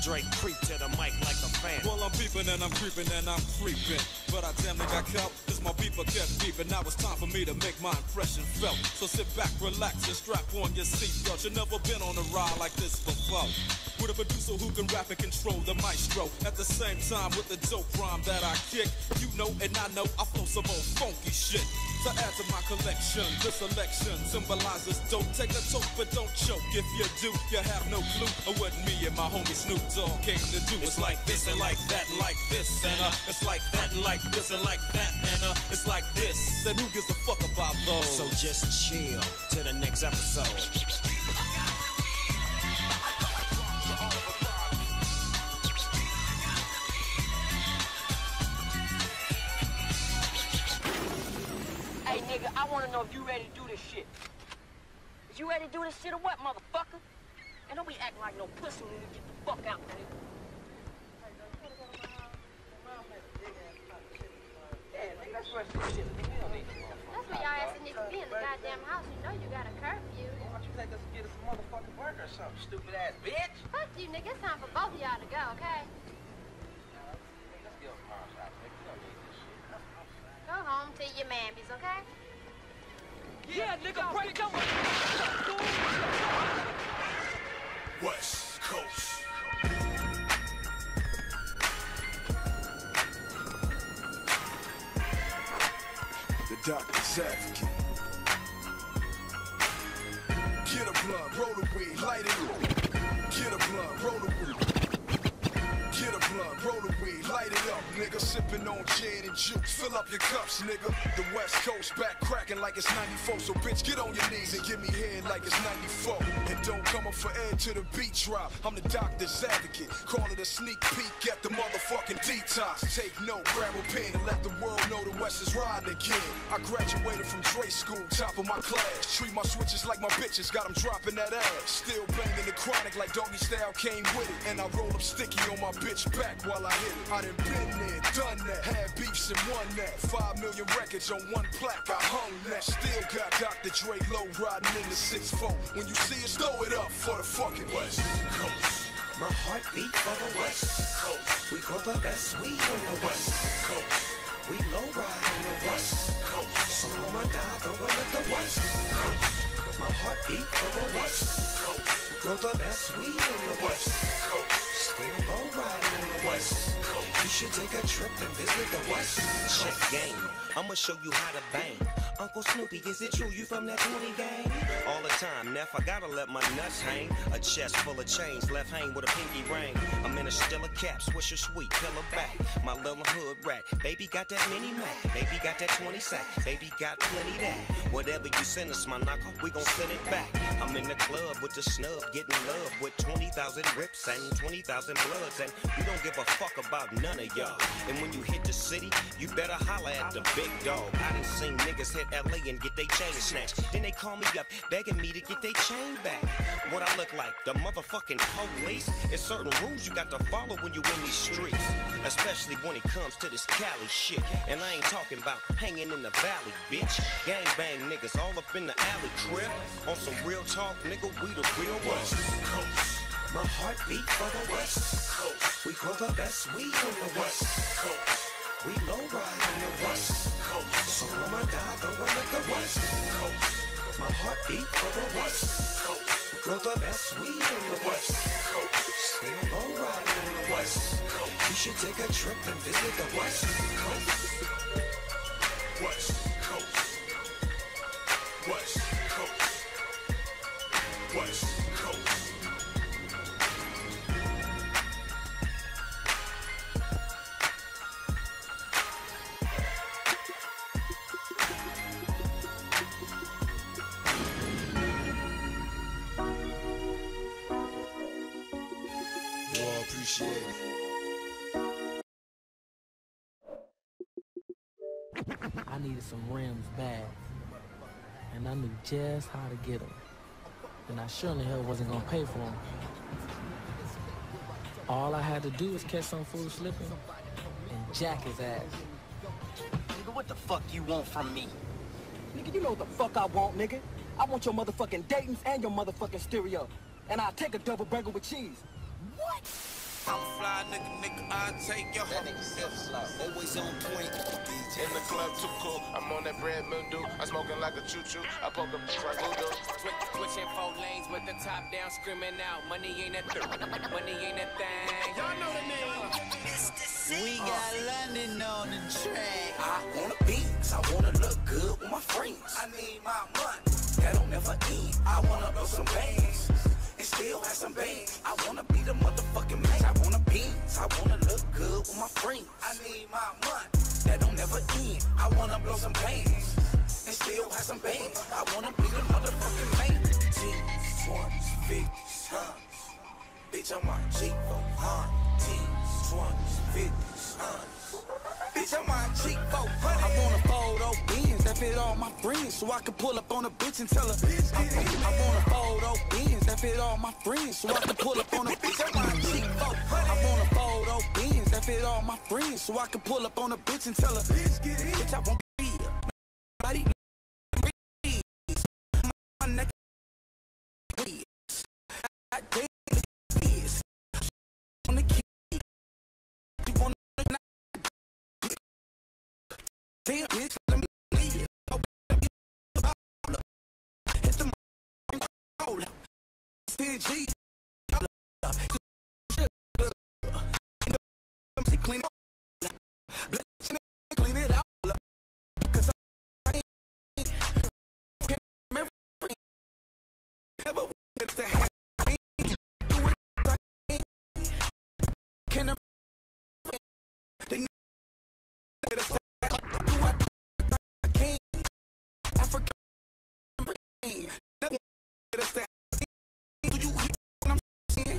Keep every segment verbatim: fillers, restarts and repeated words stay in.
Drake creep to the mic like a fan. Well, I'm peeping and I'm creeping and I'm creeping, but I damn near got caught. This my beeper kept beeping. Now it's time for me to make my impression felt. So sit back, relax, and strap on your seatbelt. You've never been on a ride like this before. With a producer who can rap and control the maestro. At the same time with the dope rhyme that I kick. You know and I know I flow some old funky shit. To add to my collection, this selection symbolizes dope. Take a toke but don't choke. If you do, you have no clue of what me and my homie Snoop Dogg came to do. It's like this and like that and like this and uh, it's like that and like this and like that and uh, it's like this. And who gives a fuck about those? So just chill to the next episode. Hey nigga, I wanna know if you ready to do this shit. Is you ready to do this shit or what, motherfucker? And don't be acting like no pussy when you get the fuck out, nigga. Yeah, nigga, that's where some shit, nigga. You don't need to. That's where y'all ass niggas be in the goddamn house. You know you got a curfew. Why don't you take us and get us some motherfucking burger or something, stupid ass bitch? Fuck you, nigga. It's time for both of y'all to go, okay? Let's get us mom's house, nigga. You don't need this shit. Go home to your mammies, okay? Yeah, nigga, break up. West Coast. The doctor's advocate. Get a blunt, roll the weed, light it up. Get a blunt, roll the weed. Get a blunt, roll the weed, light it up, nigga. Sipping on gin and juice, fill up your cups, nigga. The West Coast back cracking like it's ninety-four. So bitch, get on your knees and give me head like it's ninety-four. And don't come up for air to the beat drop. I'm the doctor's advocate. Call it a sneak peek at the motherfucking detox. Take note, grab a pen and let the world know the West is riding again. I graduated from Dre school, top of my class. Treat my switches like my bitches, got them dropping that ass. Still banging the chronic like Doggy Style came with it. And I roll up sticky on my bitch back while I hit it. I done been there, done that, had beefs and won that. Five million records on one plaque, I hung that. Still got Doctor Dre low riding in the six four. When you see us, throw it up for the fucking West Coast. My heartbeat for the West Coast. We grow the best weed on the West Coast. We low ride on the West Coast. So I'ma die going at the West Coast. My heartbeat for the West Coast. We grow the best weed on the West Coast. Still low ride on the West Coast. You should take a trip and visit the West Coast. Check game. I'ma show you how to bang. Uncle Snoopy, is it true you from that twenty gang? All the time, Neff, I gotta let my nuts hang. A chest full of chains, left hang with a pinky ring. I'm in a Stella cap, swisher sweet, pillow back. My little hood rat, baby got that mini Mac. Baby got that twenty sack, baby got plenty that. Whatever you send us, my knocker, we gon' send it back. I'm in the club with the snub, getting love with twenty thousand rips and twenty thousand bloods. And we don't give a fuck about none of y'all. And when you hit the city, you better holler at the big dog. I done seen niggas hit L A and get they chain snatched. Then they call me up begging me to get they chain back. What I look like, the motherfucking police? There's certain rules you got to follow when you in these streets, especially when it comes to this Cali shit. And I ain't talking about hanging in the valley, bitch. Gang bang niggas all up in the alley crib. On some real talk, nigga, we the real West Coast. My heartbeat for the West Coast. We grow the best weed on the West Coast. We low ride on the West Coast. So I'ma die going at the West Coast. My heartbeat for the West Coast. We grow the best weed on the West Coast. Still low ride on the West Coast. You should take a trip and visit the West Coast. West Coast. West Coast. West Coast. Appreciate it. I needed some rims bad, and I knew just how to get them. And I sure in the hell wasn't gonna pay for them. All I had to do was catch some fool slipping and jack his ass. Nigga, what the fuck you want from me? Nigga, you know what the fuck I want, nigga. I want your motherfucking Dayton's and your motherfucking stereo. And I'll take a double burger with cheese. What? I'm a fly nigga, nigga, I'll take your That nigga still slow. Always on point. in the club too cool. I'm on that bread mildew. I'm smoking like a choo-choo. I poke up like voodoo. Switch, switching four lanes with the top down, screaming out. Money ain't a th- money ain't a thing. Y'all know the name. We got London on the track. I wanna beats, I wanna look good with my friends. I need my money, that don't never end. I wanna blow some bands, and still have some bands. I wanna be the motherfucking man. I wanna beats, I wanna look good with my friends. I need my money, that don't never end. I wanna blow some bands, and still have some bands. I wanna be the motherfucking man. Teens, ones, fifties, huh? Bitch, I'm on G four, huh? Teens, ones, fifties, huh? Bitch, I'm on G four, huh? I wanna fold those beans that fit all my friends, so I can pull up on a bitch and tell her. I, I wanna fold those beans that fit all my friends, so I can pull up on a bitch. I'm on G four, I wanna fold those beans that fit all my friends, so I can pull up on a bitch and tell her. Bitch, I won't be here. Nobody my neck. I did this on the key. You wanna damn bitch, let me leave it. Hit the roll. ten G. Clean it up. Clean it out. Cause I ain't never wanted to have can they know I can't Africa never do you hear what I'm saying?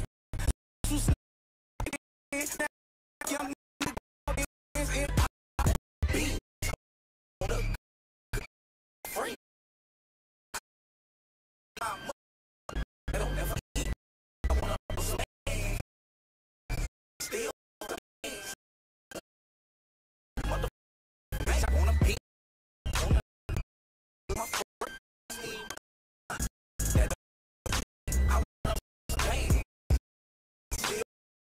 Young niggas and I be on a free. I don't never eat. I wanna still mother I wanna be on my I wanna stay still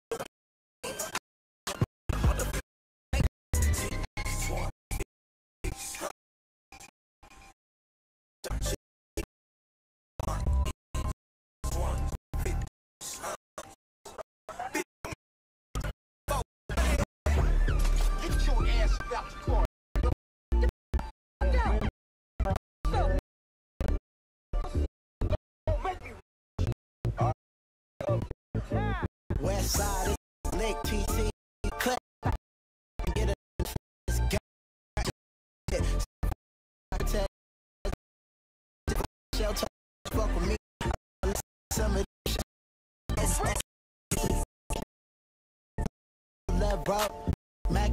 West side is Lake T C Clap. Get it. Shelter. Fuck with me. Some of this. Love, bro. Mac.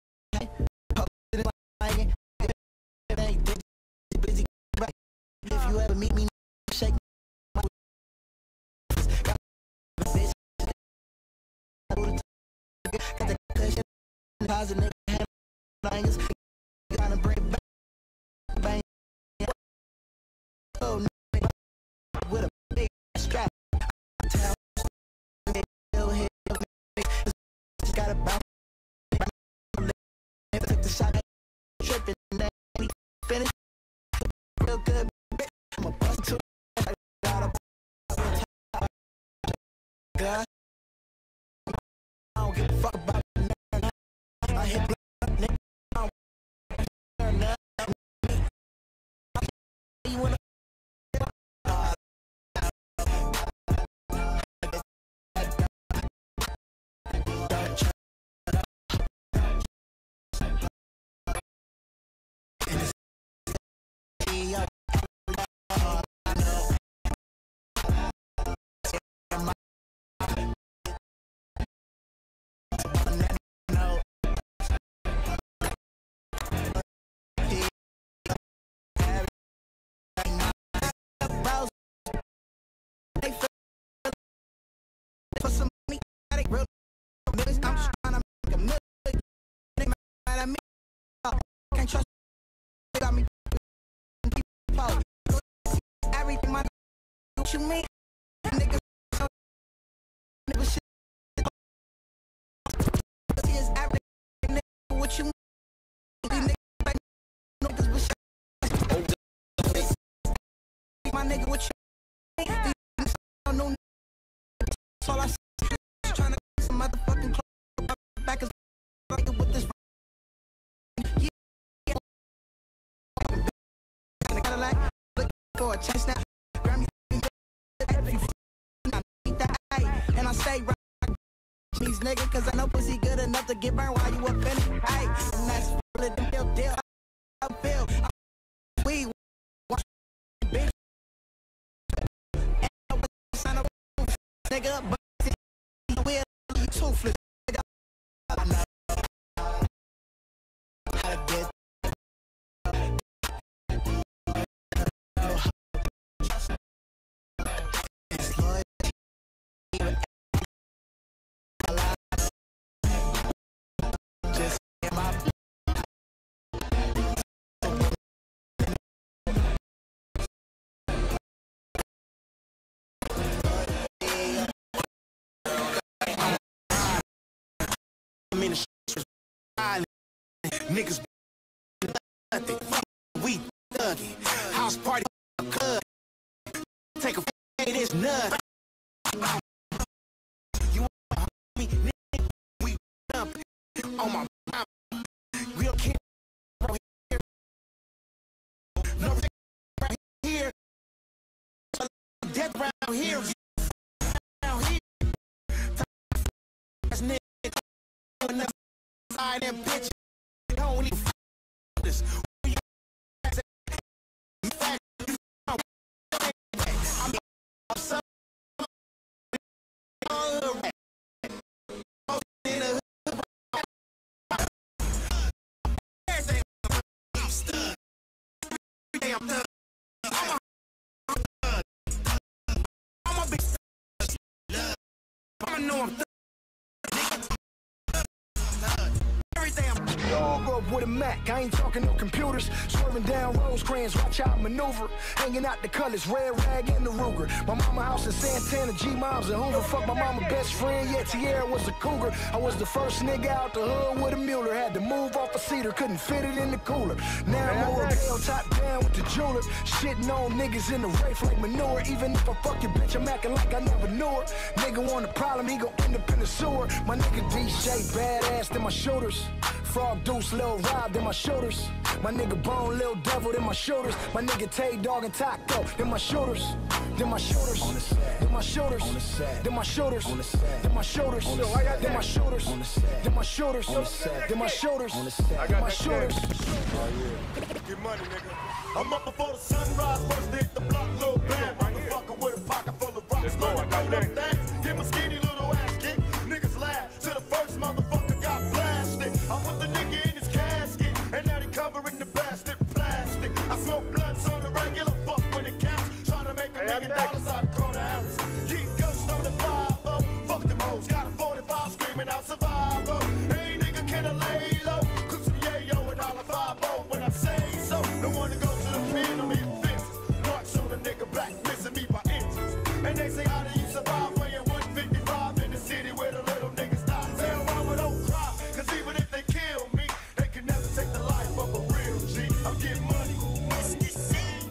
Busy. If you ever meet me, shake my bitch. Got the cushion, cause a nigga had bangers. Gotta bring it back, bang. Oh, nigga, with a big strap. Tell me, just gotta bounce. Took the shot, tripping, then we finished. Real good, I'm a bust to I got a God. I don't give a fuck about it. I hit blood, nigga. I don't care nothing. You wanna uh, for some money, real niggas, I'm just trying to make a million. Nigga mad at me, can't trust me, got me. Everything my what you mean, niggas, niggas shit. my nigga, what you think? These niggas know that's all I see. Trying to get some motherfucking clothes back as with this. Yeah. In a Cadillac, looking for a chase now. Grammy, and I say right these niggas, cause I know pussy good enough to get burned while you up in it. Hey, and that's really the real deal. I feel we bitch. And son of a nigga, but we're toothless. I know how to get. Niggas nothing, we thuggin', house party, club, take a hey, this nut. You want me, nigga, we up on my mouth, real kid right here, no right here, death round here, round here, that's nigga, side that bitch. Don't even f this. I know I'm with a Mac, I ain't talking no computers. Swerving down Rosecrans, watch out maneuver. Hanging out the colors, red rag and the Ruger. My mama house in Santana, G-Mom's in Hoover. Fuck my mama best friend, yeah, Tierra was a cougar. I was the first nigga out the hood with a Mueller. Had to move off a cedar, couldn't fit it in the cooler. Now I'm on Rodeo, top down with the jeweler. Shitting on niggas in the rafe like manure. Even if I fuck your bitch, I'm acting like I never knew her. Nigga want a problem, he gon' end up in the sewer. My nigga D J, badass than my shooters. Frog Deuce, Lil Rob, then my shooters. My nigga Bone, Lil Devil, then my shooters. My nigga Tay Dog and Taco, then my shooters. Then my shooters. Then my shooters. Then my shooters. Then my shooters. Then my shooters. Then my shooters. Then my shooters. Then my shooters. Get money, nigga. I'm up before the sunrise, first hit the block, little bad. Motherfucker with a pocket full of rocks. Gonna go them things. Get my skinny little ass kick. Niggas laugh till the first motherfucker got blasted. I put the nigga in his casket, and now they covering the bastard plastic. I smoke blunts on the regular, fuck when it counts. Trying to make a million dollars out of quarter ounce. Keep ghost on the five oh. Fuck them hoes, got a forty-five screaming out survival. Hey nigga, can I lay low? Cook some yayo and all the five oh when I say so. Don't wanna go to the pen or meet fences. Marks on the nigga back, missing me by inches. And they say, how do you survive weighing one fifty-five in the city where the little niggas die? Tell mama don't cry, cause even if they kill me, they can never take the life of a real G. I'm getting money. It's the scene.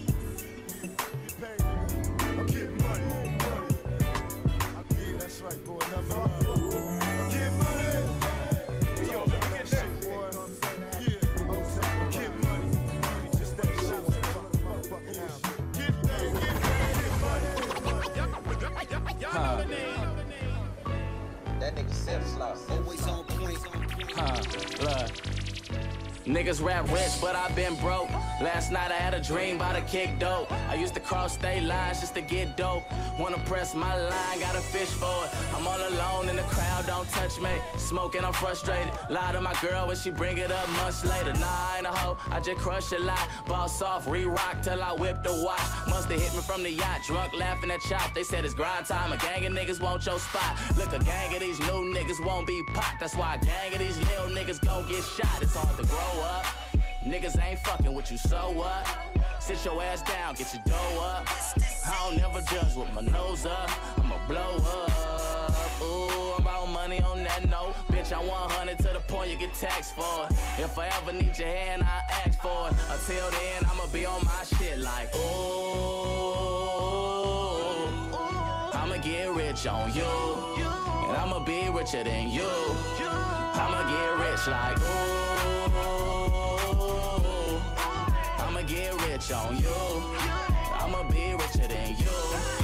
I'm getting money. I'm getting, that's right, boy. Nothing wrong. I'm getting money. Yo, let me get that, boy. Yeah, I'm getting money. Just that shit. Motherfucking house. Get that, get that, get money. Y'all know the name. That nigga self-slow. Always on point. Huh, look. Niggas rap rich, but I been broke. Last night I had a dream about a kick dope. I used to cross state lines just to get dope. Wanna press my line, got a fish for it. I'm all alone in the crowd, don't touch me. Smoking, I'm frustrated. Lie to my girl when she bring it up months later. Nah, I ain't a hoe, I just crush a lot. Boss off, re-rock till I whip the watch. Musta hit me from the yacht, drunk laughing at chop. They said it's grind time, a gang of niggas want your spot. Look, a gang of these new niggas won't be popped. That's why a gang of these little niggas gon' get shot. It's hard to grow up. Niggas ain't fucking with you, so what? Sit your ass down, get your dough up. I don't never judge with my nose up. I'ma blow up. Ooh, I'm about money on that note. Bitch, rich, I'm one hundred to the point you get taxed for it. If I ever need your hand, I ask for it. Until then, I'ma be on my shit like, ooh, I'ma get rich on you, and I'ma be richer than you. I'ma get rich like, ooh, I'ma get rich on you, I'ma be richer than you.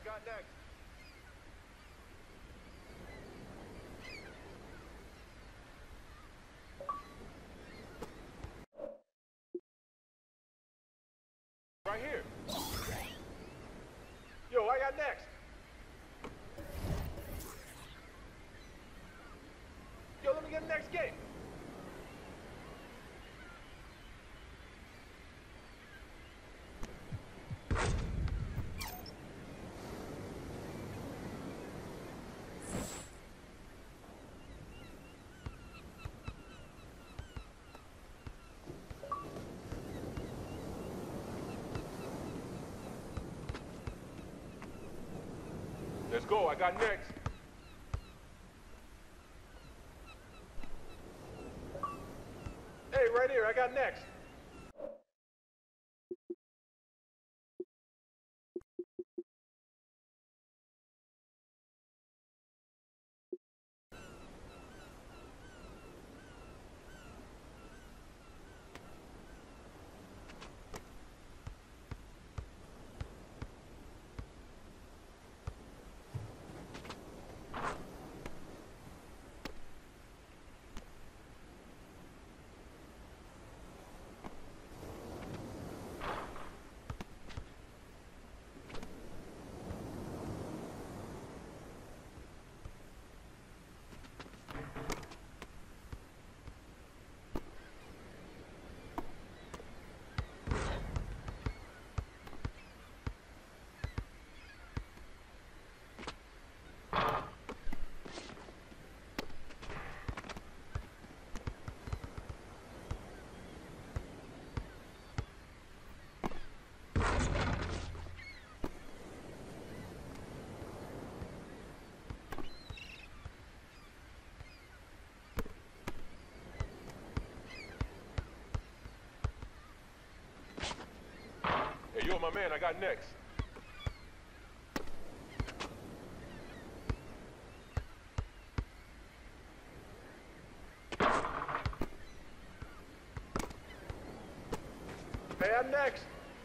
got next? Right here. Yo, I got next. Yo, let me get the next game. Let's go, I got next. Hey, right here, I got next. Hey, you're my man, I got next. Hey, I'm next.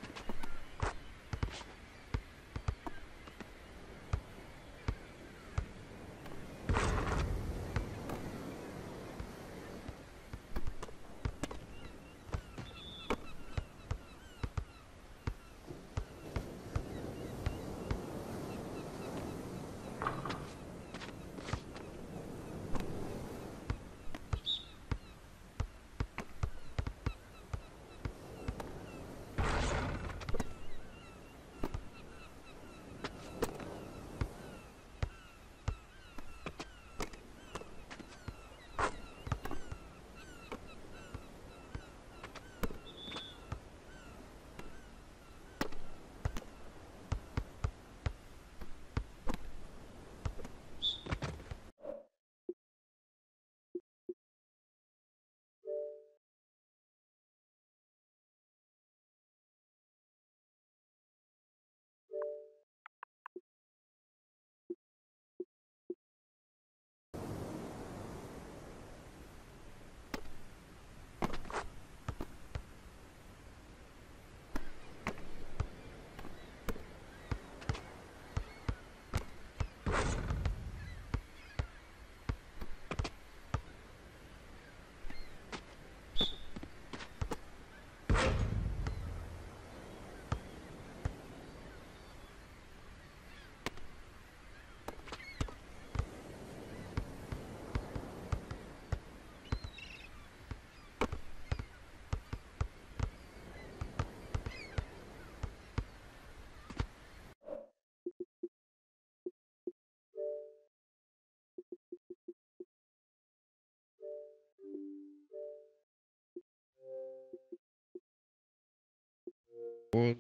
One.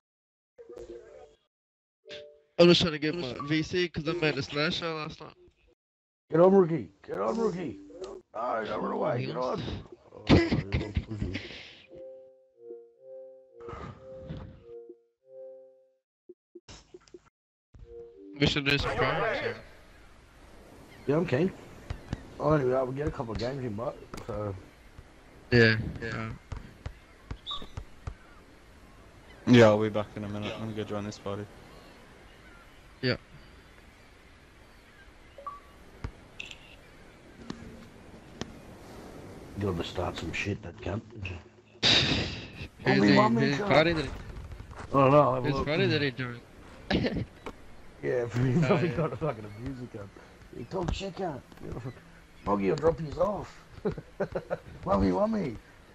I'm just trying to get my V C because I made a slash shot last night. Get on, rookie. Get on, rookie. Oh, don't run away. Get on. Oh, we should do some practice. Yeah, I'm keen. Oh, anyway, we'll get a couple of games in, but so. Yeah, yeah. Yeah, I'll be back in a minute. I'm gonna go join this party. You gotta start some shit that can't. Who's he, whose party did he? I don't know. I'll have a Whose look. party did he join? Yeah, for me, Oh, he yeah. got a fucking abuser cunt. He talk shit cunt. Moggy will drop his off. Wummy, wummy.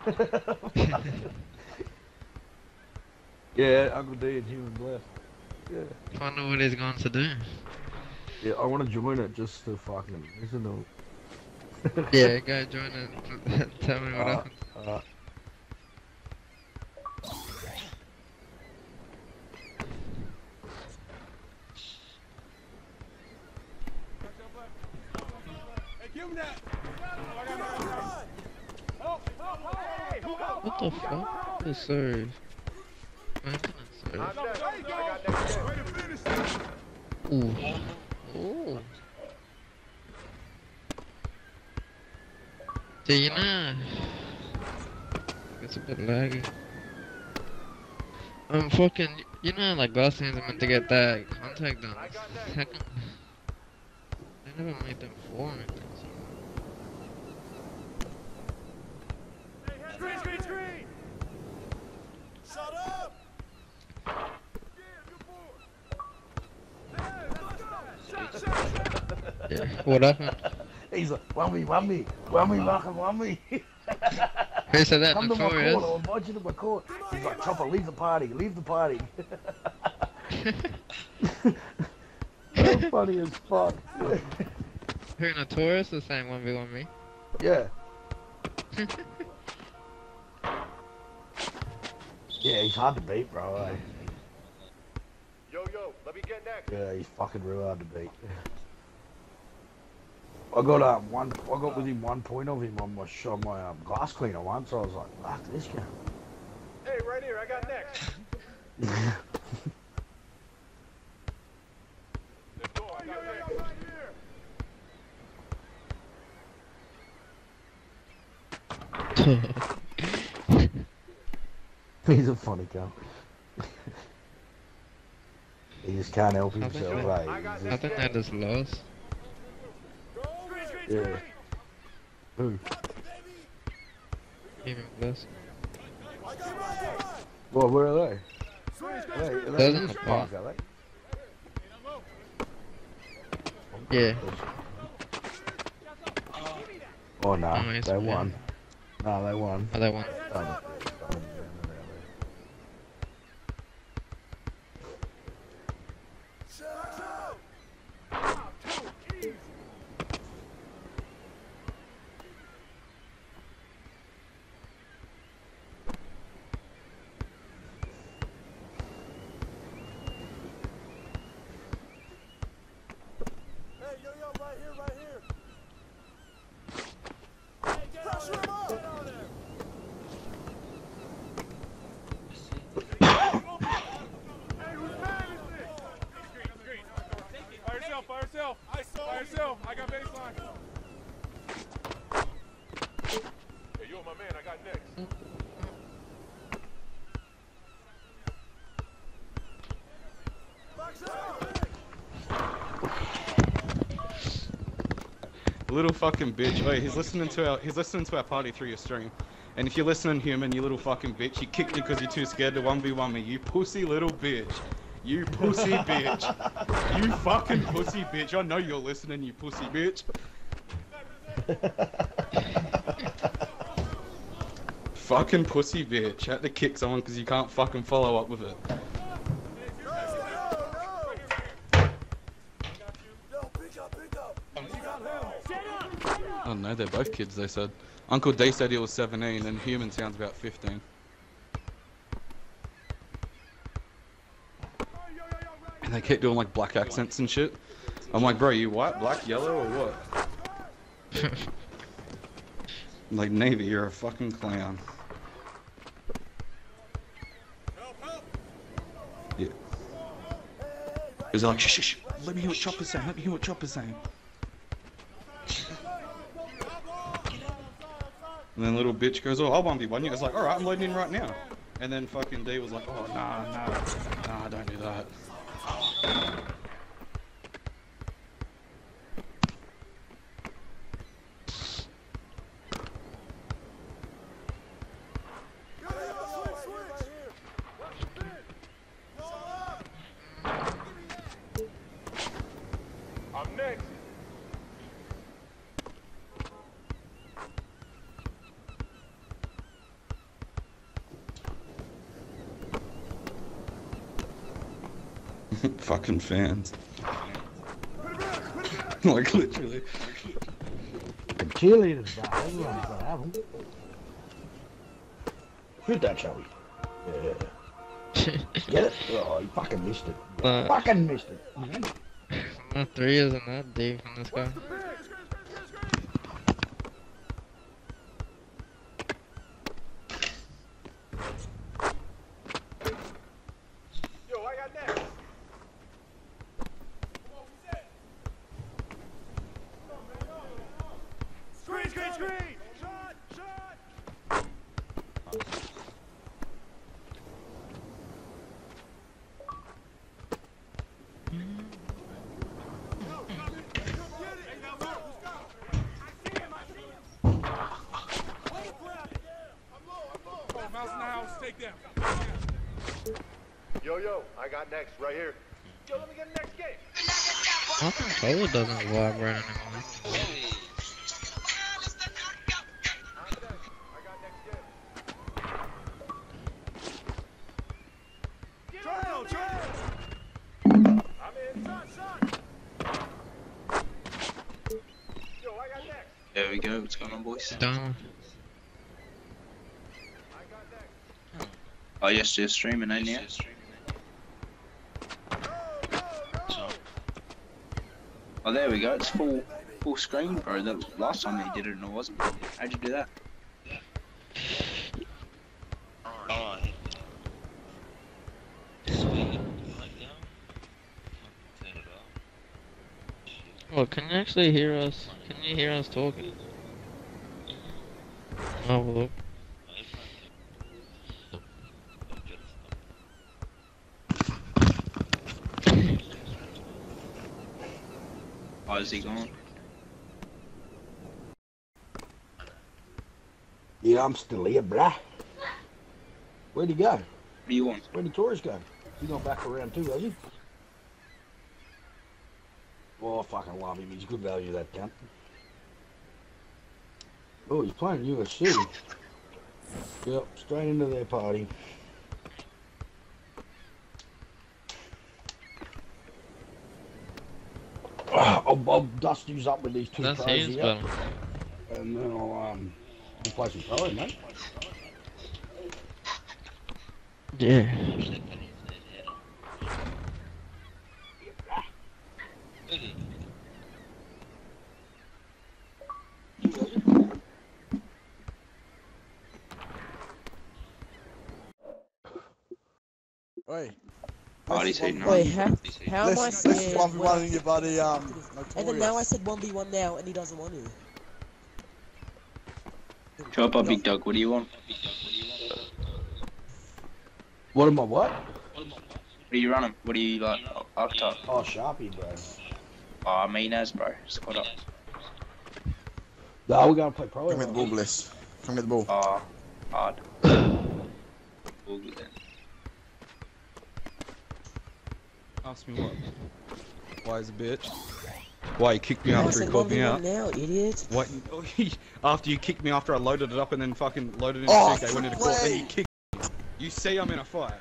Yeah, Uncle D and Human Bless. Yeah. I wonder what he's going to do. Yeah, I want to join it just to fucking listen to it. Yeah, go join it. Tell me what Uh, happened. uh, What the fuck? This serve. Man, serve. Ooh. Ooh. See, you know, it's a bit laggy. I'm fucking, you know, like last times I meant to get that contact done. Second, they never made them for me. Screen, screen, screen! Shut up! Yeah, what happened? He's like, wummy, wummy, wummy, wummy, wummy. Who said that? Come to my Notorious? court, I'll invite you to my court. He's like, Chopper, leave the party, leave the party. So funny as fuck. Who, Notorious or saying one v one me? Yeah. Yeah, he's hard to beat, bro. Eh? Yo, yo, let me get next. Yeah, he's fucking real hard to beat. I got um one. I got within one point of him on my on my um, glass cleaner once. So I was like, fuck this guy. Hey, right here, I got next. Let's go, I got next. Right here. He's a funny guy. He just can't help I think, himself, they, right? I think they just lost. Yeah. Who? Even plus. Well, where are they? Are they, are they They're in in this the park, park. are Yeah. they? Oh no, Oh, yes, they we won. No, they won. Oh, they won. Oh, Hey, yo, yo, right here, right here. Hey, get pressure him up. Get on there. Hey, whose man is this? Screen, screen. By yourself, by yourself. I saw By yourself. I got baseline. Hey, you're my man. I got next. Little fucking bitch. Wait, he's listening to our he's listening to our party through your stream. And if you're listening, human, you little fucking bitch, you kicked me because you're too scared to one v one me. You pussy little bitch. You pussy bitch. You fucking pussy bitch. I know you're listening, you pussy bitch. Fucking pussy bitch. Had to kick someone because you can't fucking follow up with it. I don't know, they're both kids, they said. Uncle D said he was seventeen and human sounds about fifteen. And they keep doing like black accents and shit. I'm like, bro, you white, black, yellow, or what? I'm like, Navy, you're a fucking clown. Yeah. He's like, shh, shh, shh, let me hear what Chopper's saying, let me hear what Chopper's saying. And then little bitch goes, oh, I'll one v one you. I was like, alright, I'm loading in right now. And then fucking D was like, oh, nah, nah, nah, don't do that. Fucking fans. Like literally. The cheerleaders, bro. Everyone's gonna have them. Shoot that, shall we? Yeah. Get it? Oh, you fucking missed it. Uh, fucking missed it. My three isn't that deep from this guy. Yo, I got next. Screen, screen, screen! Shot, shot! Mouse in the house, take down. Yo, yo, I got next, right here. Yo, let me get next game. My controller doesn't vibrate anymore. Trial, trial! I'm in. Shot, shot! Yo, I got next. There we go. What's going on, boys? Done. Oh, yes, just streaming, ain't you? Oh, there we go. It's full, full screen, bro. The last time they did it, and it wasn't. How'd you do that? Well, can you actually hear us? Can you hear us talking? Oh, look. Oh, is he gone? Yeah, I'm still here, bruh. Where'd he go? What do you want? Where'd the tourist go? He gone back around too, has he? Oh, I fucking love him. He's good value, that cunt. Oh, he's playing U F C. Yep, straight into their party. I'll, I'll dust you up with these two That's pros his, here. but... And then I'll, um, we'll play some pro, mate. Yeah. Oi. Party's heating up. Wait, how, how am I This, this is saying... one v one in your buddy, um, And then now I said one v one now, and he doesn't want to. Drop up, big dog. What do you want? What am I, what? What are you running? What are you like? Octa? Oh, Sharpie, bro. Oh, I mean as, bro. Squad up. No, we're gonna play pro. Come get the ball, Bliss. Come get the ball. Oh, hard. All good then. Ask me what? Why is a bitch? Why you kicked me I after he said called me one v one out? now, idiot. What? After you kicked me after I loaded it up and then fucking loaded it in Oh, two K, went into court, then you kicked me. You see I'm in a fight.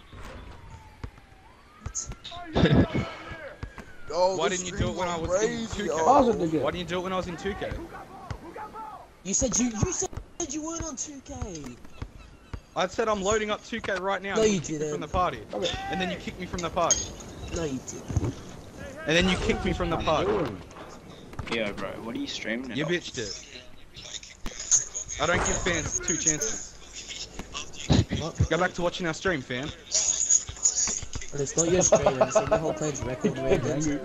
Oh, Why this didn't you do it when I was crazy, in two K? oh. Why didn't you do it when I was in two K? You said you you said you weren't on two K. I said I'm loading up two K right now No, and you you kicked me didn't. from the party. And then you kicked me from the party. No, you didn't. And then you kicked me from the party. Yeah, bro. What are you streaming? You about? bitched it. I don't give fans two chances. Go back to watching our stream, fam. But it's not your stream, it's in the whole play's record rated.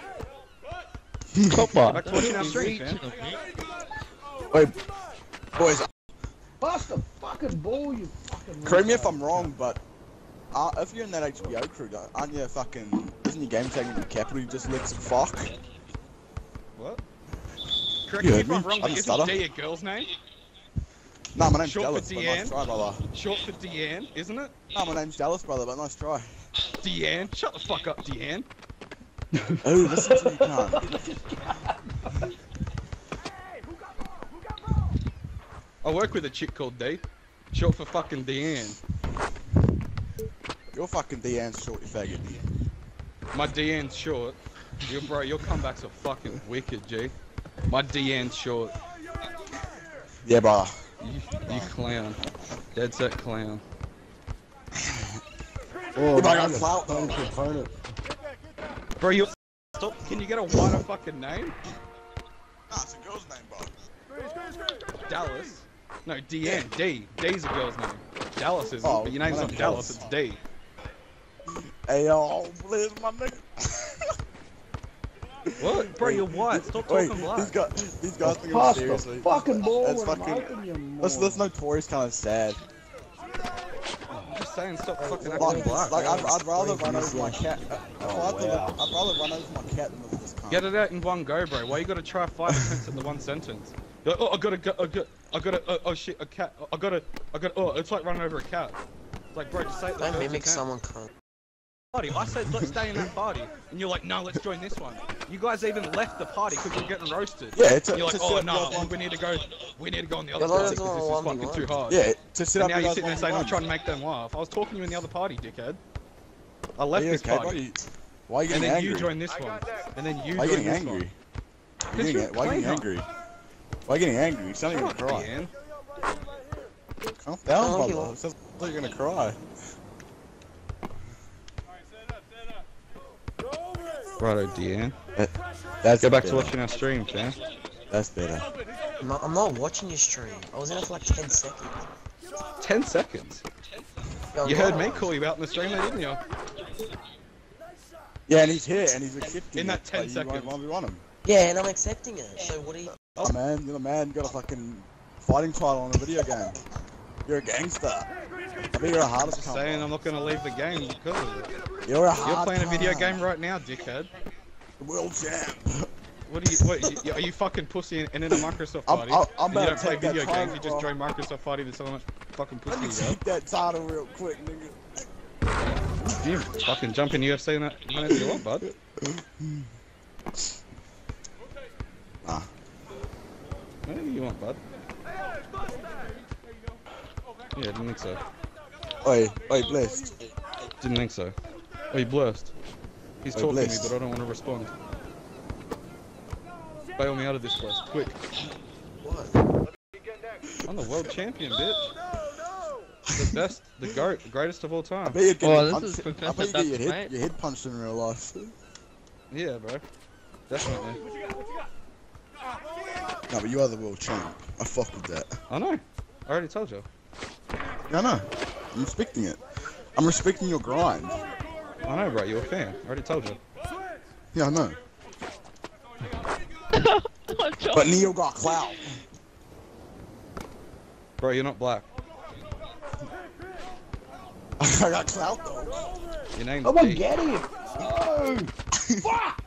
Go back to watching our stream, fam. Wait, boys, Pass the fucking ball, you fucking... correct me if I'm wrong, but uh, if you're in that H B O crew, though, aren't you fucking... Isn't your game taking the capital you just lets it fuck? What? Correct You me heard if me? I'm wrong, I but didn't isn't stutter. Jay a girl's name? Nah, my name's Short for Dallas, but nice Deanne. try, brother. Short for Deanne, isn't it? Nah, my name's Dallas, brother, but nice try. Deanne? Shut the fuck up, Deanne. Oh, listen to you, cunt. I work with a chick called D. Short for fucking Deanne. You're fucking Deanne's short, you faggot. My D N's short. Your bro, your comebacks are fucking wicked, G. My D N's short. Yeah, bro. You, you clown. Dead set clown. Oh, If I got man, clout, I'm though. opponent. Bro, you stop. Can you get a wider fucking name? Nah, it's a girl's name, bro. Dallas. No, D N. D. D's a girl's name. Dallas isn't, Oh, but your name's my not name's Dallas, Dallas. it's D. Hey, yo, please, my nigga. What? Bro, you're white. Stop Wait, talking black. these guys, these guys think Pass I'm the seriously. fucking ball That's when I'm fucking. open, you That's that's moron. notorious kind of sad. I'm just saying, stop fucking acting Like, black. like I'd, I'd rather run over my easy. cat. Oh, I'd, rather, wow. I'd rather run over my cat than this cunt. Get it out in one go, bro. Why you gotta try five attempts at the one sentence? You're like, oh, I gotta, go, I got, I gotta, oh, oh shit, a cat. I gotta, I gotta. Oh, it's like running over a cat. It's like, bro, just say it. the Don't first mimic attempt. someone, cunt. Party. I said let's stay in that party, and you're like, no, let's join this one. You guys even left the party because you're getting roasted. Yeah, it's a- and you're like, it's a oh set no, up we need to go, we need to go on the other Yeah, party let's because go this is on fucking one v too one. hard. Yeah, to sit And up. now you you're guys sitting there one saying v I'm one. trying to make them laugh. I was talking to you in the other party, dickhead. I Are left you this okay, party, buddy? Why are you and getting then angry? you join this one, and then you Why are you join getting this angry? one. Why are you you're getting, why are you getting cleaner. angry? Why are you getting angry? You sound like you're Shut gonna up, cry. Ian. Calm down, Oh, you- brother. It sounds like you're gonna cry. Righto, Deanne. That's Go back better. to watching our stream, fam. That's better. I'm not, I'm not watching your stream. I was in it for like ten seconds. Ten seconds. Yo, You heard no. me call you out in the stream, there, didn't you? Yeah, and he's here, and he's accepting In that it, ten but you seconds. won't one v one him. Yeah, and I'm accepting it. So what are you? Oh man, you're the man. You got a fucking fighting title on a video game. You're a gangster. I bet you're a hardest cunt. Saying I'm not gonna leave the game because of it. You're a You're hard playing a video cunt. game right now, dickhead. The world champ. What are you? What you- are you fucking pussy and in a Microsoft I'm- party? I'm- I'm and you about don't to play take that video title, games. You just bro. join Microsoft party to tell how much fucking Let pussy me you take that title real quick, nigga. got. You fucking jump in U F C and that whenever you want, bud. Nah. Whenever you want, bud. Yeah, didn't think so. Oi, oi, blessed. Didn't think so. Oh, you blessed. He's Oh, talking to me, blessed. but I don't want to respond. Bail me out of this place, quick. What? I'm the world champion, bitch. The best, the GOAT, the greatest of all I time. bet you get Oh, your this punch- is I Professor bet you get your Duck's head, mate. your head punched in real life. Yeah, bro. Definitely. No, but you are the world champ. I fuck with that. I know. I already told you. Yeah, I know. I'm respecting it. I'm respecting your grind. I know, bro. You're a fan. I already told you. Yeah, I know. But Neo got clout. Bro, you're not black. I got clout though. Your name's Come on, D. get him! Oh! Fuck!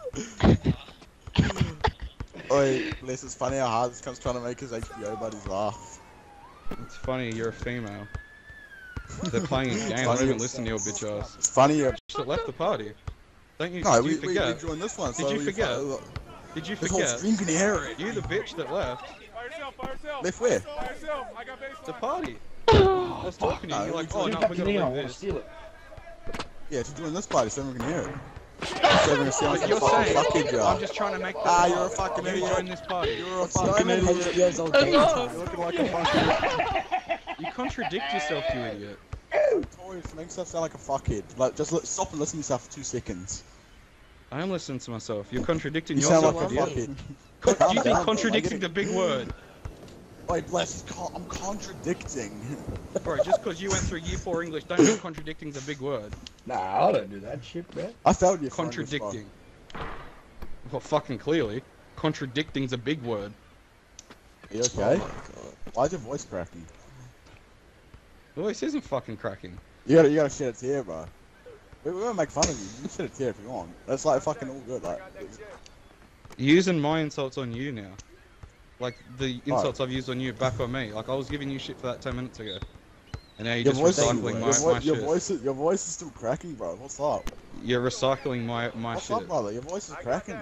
Oi, bless, it's funny how hard this comes trying to make his H B O buddies laugh. It's funny, you're a female. They're playing a game. I Funny don't even it's- listen to your bitch ass. It's funny. Uh, That left the party. Don't you? no, did we, you we, we forget? joined this one. Did so you we forget? fu- Did you This whole forget? stream can hear it. You the bitch that left. Left where? The party. I was talking to you. No, You're like, we- oh we no, got we're to gonna Neo, I leave want to this. steal it. Yeah, to join this party so everyone can hear it. So everyone can sound Like like you're a fucking saying, fucking I'm job. just trying to make. Ah, them you're a laugh. fucking You idiot. join this party. You're a So I'm fucking in idiot. H B O's old game You're time. looking like a fucking You contradict yourself, you idiot. notorious. Make yourself sound like a fuckhead. Like, just li- stop and listen to yourself for two seconds. I am listening to myself. You're contradicting You sound yourself, like a idiot. fuckhead. Con- do you Calm think down, contradicting bro. the big word? Wait, bless. Con- I'm contradicting. Bro, just because you went through year four English, don't mean contradicting's a big word. Nah, I don't do that shit, man. I failed you. for English, bro. Contradicting. Well, fucking clearly. Contradicting's a big word. Are you okay? Why's your voice cracking? Voice isn't fucking cracking. You gotta, you gotta shed a tear, bro. We, we won't make fun of you. You can shed a tear if you want. That's like fucking all good. Like, You're using my insults on you now. Like, the insults I've used on you back on me. Like, I was giving you shit for that ten minutes ago. And now you're your just voice, recycling your, my, vo- my your shit. voice, is, your voice is still cracking, bro. What's up? You're recycling my, my What's shit. up, brother? Your voice is cracking.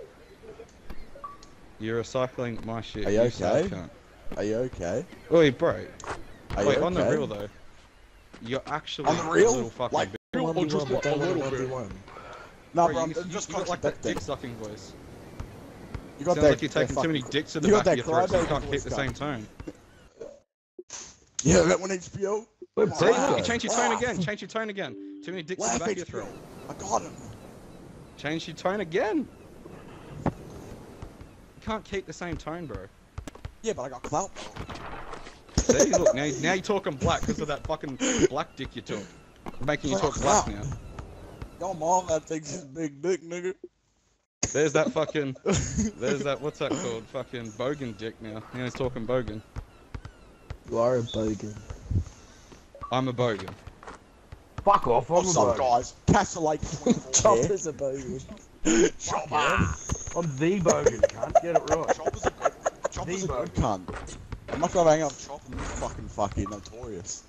You're recycling my shit. Are you sad okay? cunt. Are you okay? Oi, bro. Are Wait, you on the okay? real though. You're actually On the a real? little fucking Like, bitch. one v one, but don't want a one v one. Nah, Bro, bro, you, I'm you, just you got like that contradicting. dick sucking voice. You got Sounds that. like you're taking that too many fucking- dicks to the you back got of your that throat, so you crybaby can't keep voice, the cunt. same tone. Yeah, that one H B O. We're See, look, both. change your tone again. Change your tone again. Too many dicks to the Laugh back of your H B O. throat. I got him. Change your tone again. You can't keep the same tone, bro. Yeah, but I got clout. See, look, now, now you're talking black because of that fucking black dick you took. Making you talk black now. Your mom that thinks he's big dick, nigga. There's that fucking, there's that, what's that called? Fucking bogan dick now. Now he's talking bogan. You are a bogan. I'm a bogan. Fuck off, I'm What's a up, bogan. guys? Castle Chopper's a bogan. Chopper. I'm the bogan, cunt. Get it right. Chopper's a good, Chopper's a good cunt. I'm not gonna hang out with Chopper, he's fucking fucking notorious.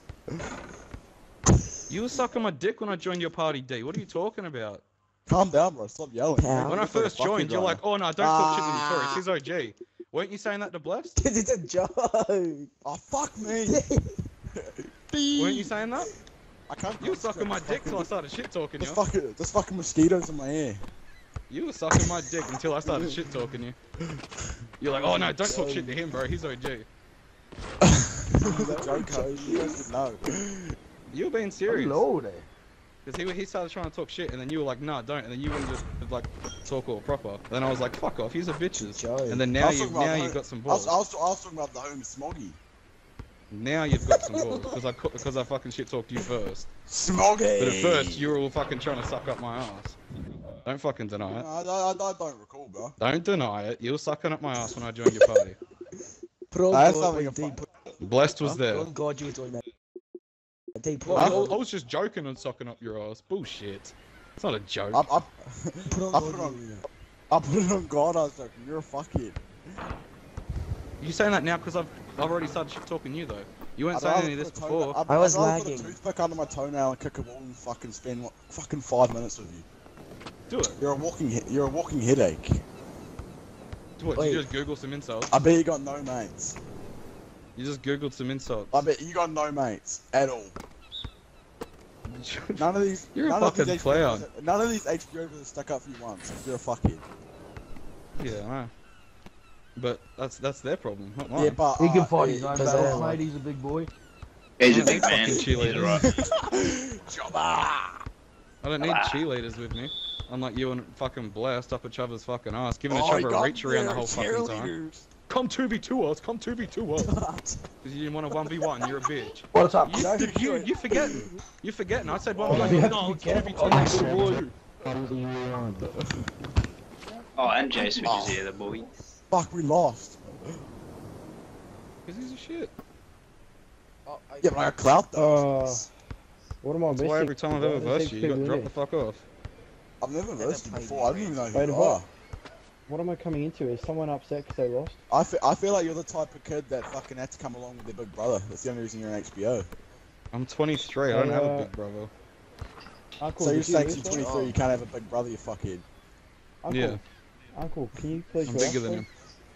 You were sucking my dick when I joined your party, D. What are you talking about? Calm down, bro. Stop yelling. How? When I first joined, you're like, oh no, don't talk shit to Notorious. He's O G. Weren't you saying that to Blessed? Cause it's a joke. Oh, fuck me. Weren't you saying that? I can't. You were sucking my dick till I started shit talking you. There's fucking, there's fucking mosquitoes in my ear. You were sucking my dick until I started shit talking you. You're like, oh no, don't talk shit to him, bro. He's O G. He's a joker. You guys didn't know. You were being serious. Hello there. Because he, he started trying to talk shit, and then you were like, nah, don't. And then you wouldn't just like talk all proper. And then I was like, fuck off, he's a bitches. And then I now was you talking about now the you've home- got some I was, balls. I was, I was talking about the home Smoggy. Now you've got some balls because I cu- because I fucking shit talked you first. Smoggy. But at first you were all fucking trying to suck up my ass. Don't fucking deny it. No, I, I, I don't recall, bro. Don't deny it. You were sucking up my ass when I joined your party. Put on That's God, having a Deep. fun. Blessed was Put there. on God, you were doing that. Deep. Well, I, I was just joking and sucking up your ass. Bullshit. It's not a joke. I, I, Put on I God. put on, I put it on God. I was like, you're a fuckhead. You saying that now because I've I've already started shit talking you though. You weren't I'd saying rather any of this put a toe- before. I'd, I was I'd rather lagging. put a toothpick under my toenail and kick a ball and fucking spend what, fucking five minutes with you. Do it. You're a walking, he- you're a walking headache. Do it. Wait. You just Google some insults. I bet you got no mates. You just Googled some insults. I bet you got no mates at all. None of these. You're a none of fucking these H B Os clown. None of these H B Os have stuck up for you once. You're a fuckhead. Yeah, I know. But that's that's their problem, not mine. Yeah, but He can uh, fight yeah, his own because battles, they're mate. He's a big boy. He's a I big don't man. need He's fucking cheerleaders. right. Jobber! I don't need cheerleaders with me. Unlike you and fucking Blast up each other's fucking ass, giving each Oh, you other a got reach around the there, whole fucking time. cheerleaders. Come two v two us, come two v two us. Because you didn't want to one v one, you're a bitch. What's up? You, you, you, you forgetting. You forgetting. I said one v one, no, it's two v two. Oh, and J Switch is here, the boy. Fuck, we lost. Because he's a shit. Yeah, but I got clout though. Uh, what am I That's missing? why every time I've ever There's versed you, you got people in dropped here. the fuck off. I've never versed you before. I don't even know who Wait, you what? are. What am I coming into? Is someone upset because they lost? I feel, I feel like you're the type of kid that fucking had to come along with their big brother. That's the only reason you're an H B O. I'm twenty-three, I don't Hey, have a uh, big brother. Uncle, So you're did you saying lose you're that? twenty-three, you can't have a big brother, you fuckhead. Uncle, Yeah. Uncle, can you please I'm go bigger off, than please? him.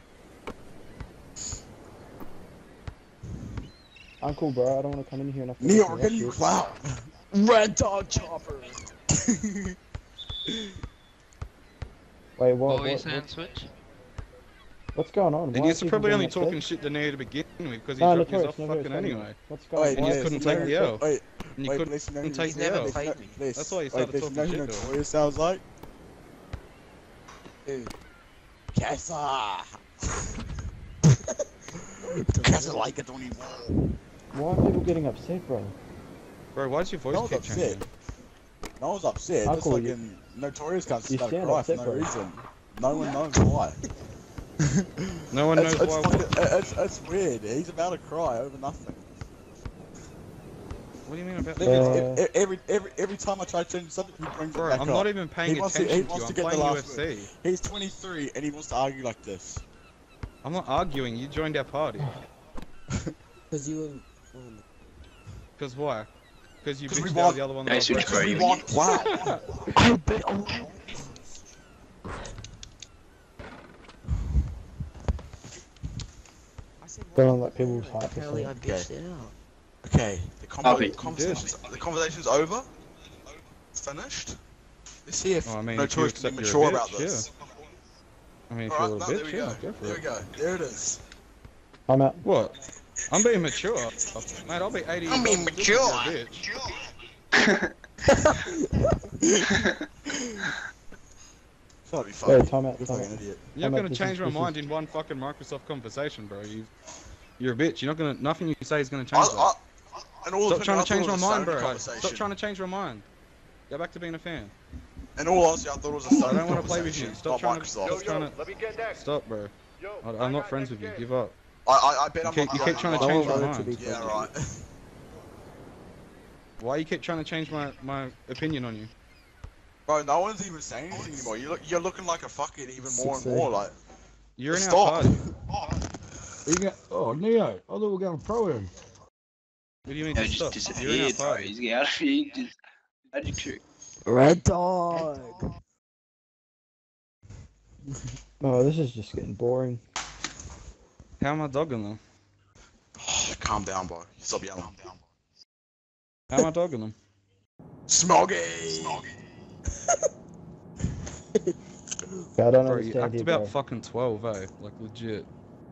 Uncle, bro, I don't want to come in here and have to Neil, listen we're to getting that you shit. clout. Red Dog Chopper. Wait, what? What were you what, saying, what Switch? what's going on? And Why you're are people probably getting only upset? talking shit to Neo to begin with because he's No, dropped his Notorious, off Notorious, fucking tell me. anyway. What's going Wait, on? And you Why- couldn't why- take the L. Wait, And you wait, couldn't, Bliss, you know, couldn't you- take you the know- L. Bliss, you know- Bliss, That's why you wait, started Bliss, you know talking who shit to him. Notorious sounds like? Dude. Casa! Casa like it when he won. Why are people getting upset, bro? Bro, why does your voice No one's keep upset. changing? No one's upset. Just Uncle, you- fucking Notorious can't you start a sound cry for upset, no bro. reason. No one knows why. No one It's, knows it's, why. fucking, it's, it's weird. He's about to cry over nothing. What do you mean about Every, Uh, every, every, every, every time I try to change the subject, he brings Bro, it back I'm up. not even paying he wants to, attention he wants to to you. I'm get the playing last U F C. word. He's twenty-three and he wants to argue like this. I'm not arguing. You joined our party. Because you were. Because why? Because you 'Cause we bitched want- out the other one Hey, that Switch, I bro, We you- want clout. I bet. Oh. Don't let people's hype Apparently, I asleep. bitched out. Okay, the, I'll convo- be- conversation's, the conversation's over. It's finished. Let's see if Oh, I mean, no if you choice can accept be you're a mature about bitch, this. I mean, if Alright, you're a no, little there we bitch, yeah, go. go for There it. we go. There it is. I'm out. What? I'm being mature. Mate, I'll be eighty years I'm being old and still mature. be a bitch. That'd be Wait, funny. time out. You're Time fucking out. idiot. You're Time not out, gonna this change is- my this mind is- in one fucking Microsoft conversation, bro. You, you're a bitch. You're not gonna. Nothing you say is gonna I, change that. I, and all Stop the trying to I thought change it my was a mind, Sony bro. conversation. Stop trying to change my mind. Go back to being a fan. And all honesty, I thought it was a Sony I don't want to play with conversation, you. Stop not trying to. Microsoft. Stop trying to. Stop, bro. I, I'm not friends with you. Give up. I, I, I bet You I'm keep, not. you keep I'm trying to not- change my I'm not mind. to be Yeah, right. Why you keep trying to change my, my opinion on you? Bro, no one's even saying anything anymore. You look, you're looking like a fucking even more and Six, more eight. like. You're in Stop. our party. You got, oh, Neo, I thought we were going pro him. What do you mean? No, to just stop? You're in our disappeared, bro. party. He's get out of here. Just, how'd you trick? Red dog. Oh, this is just getting boring. How am I dogging them? Calm down, bro. Stop yelling. How am I dogging them? Smoggy. I don't Bro, you understand act you, about bro. fucking twelve, eh? Like legit.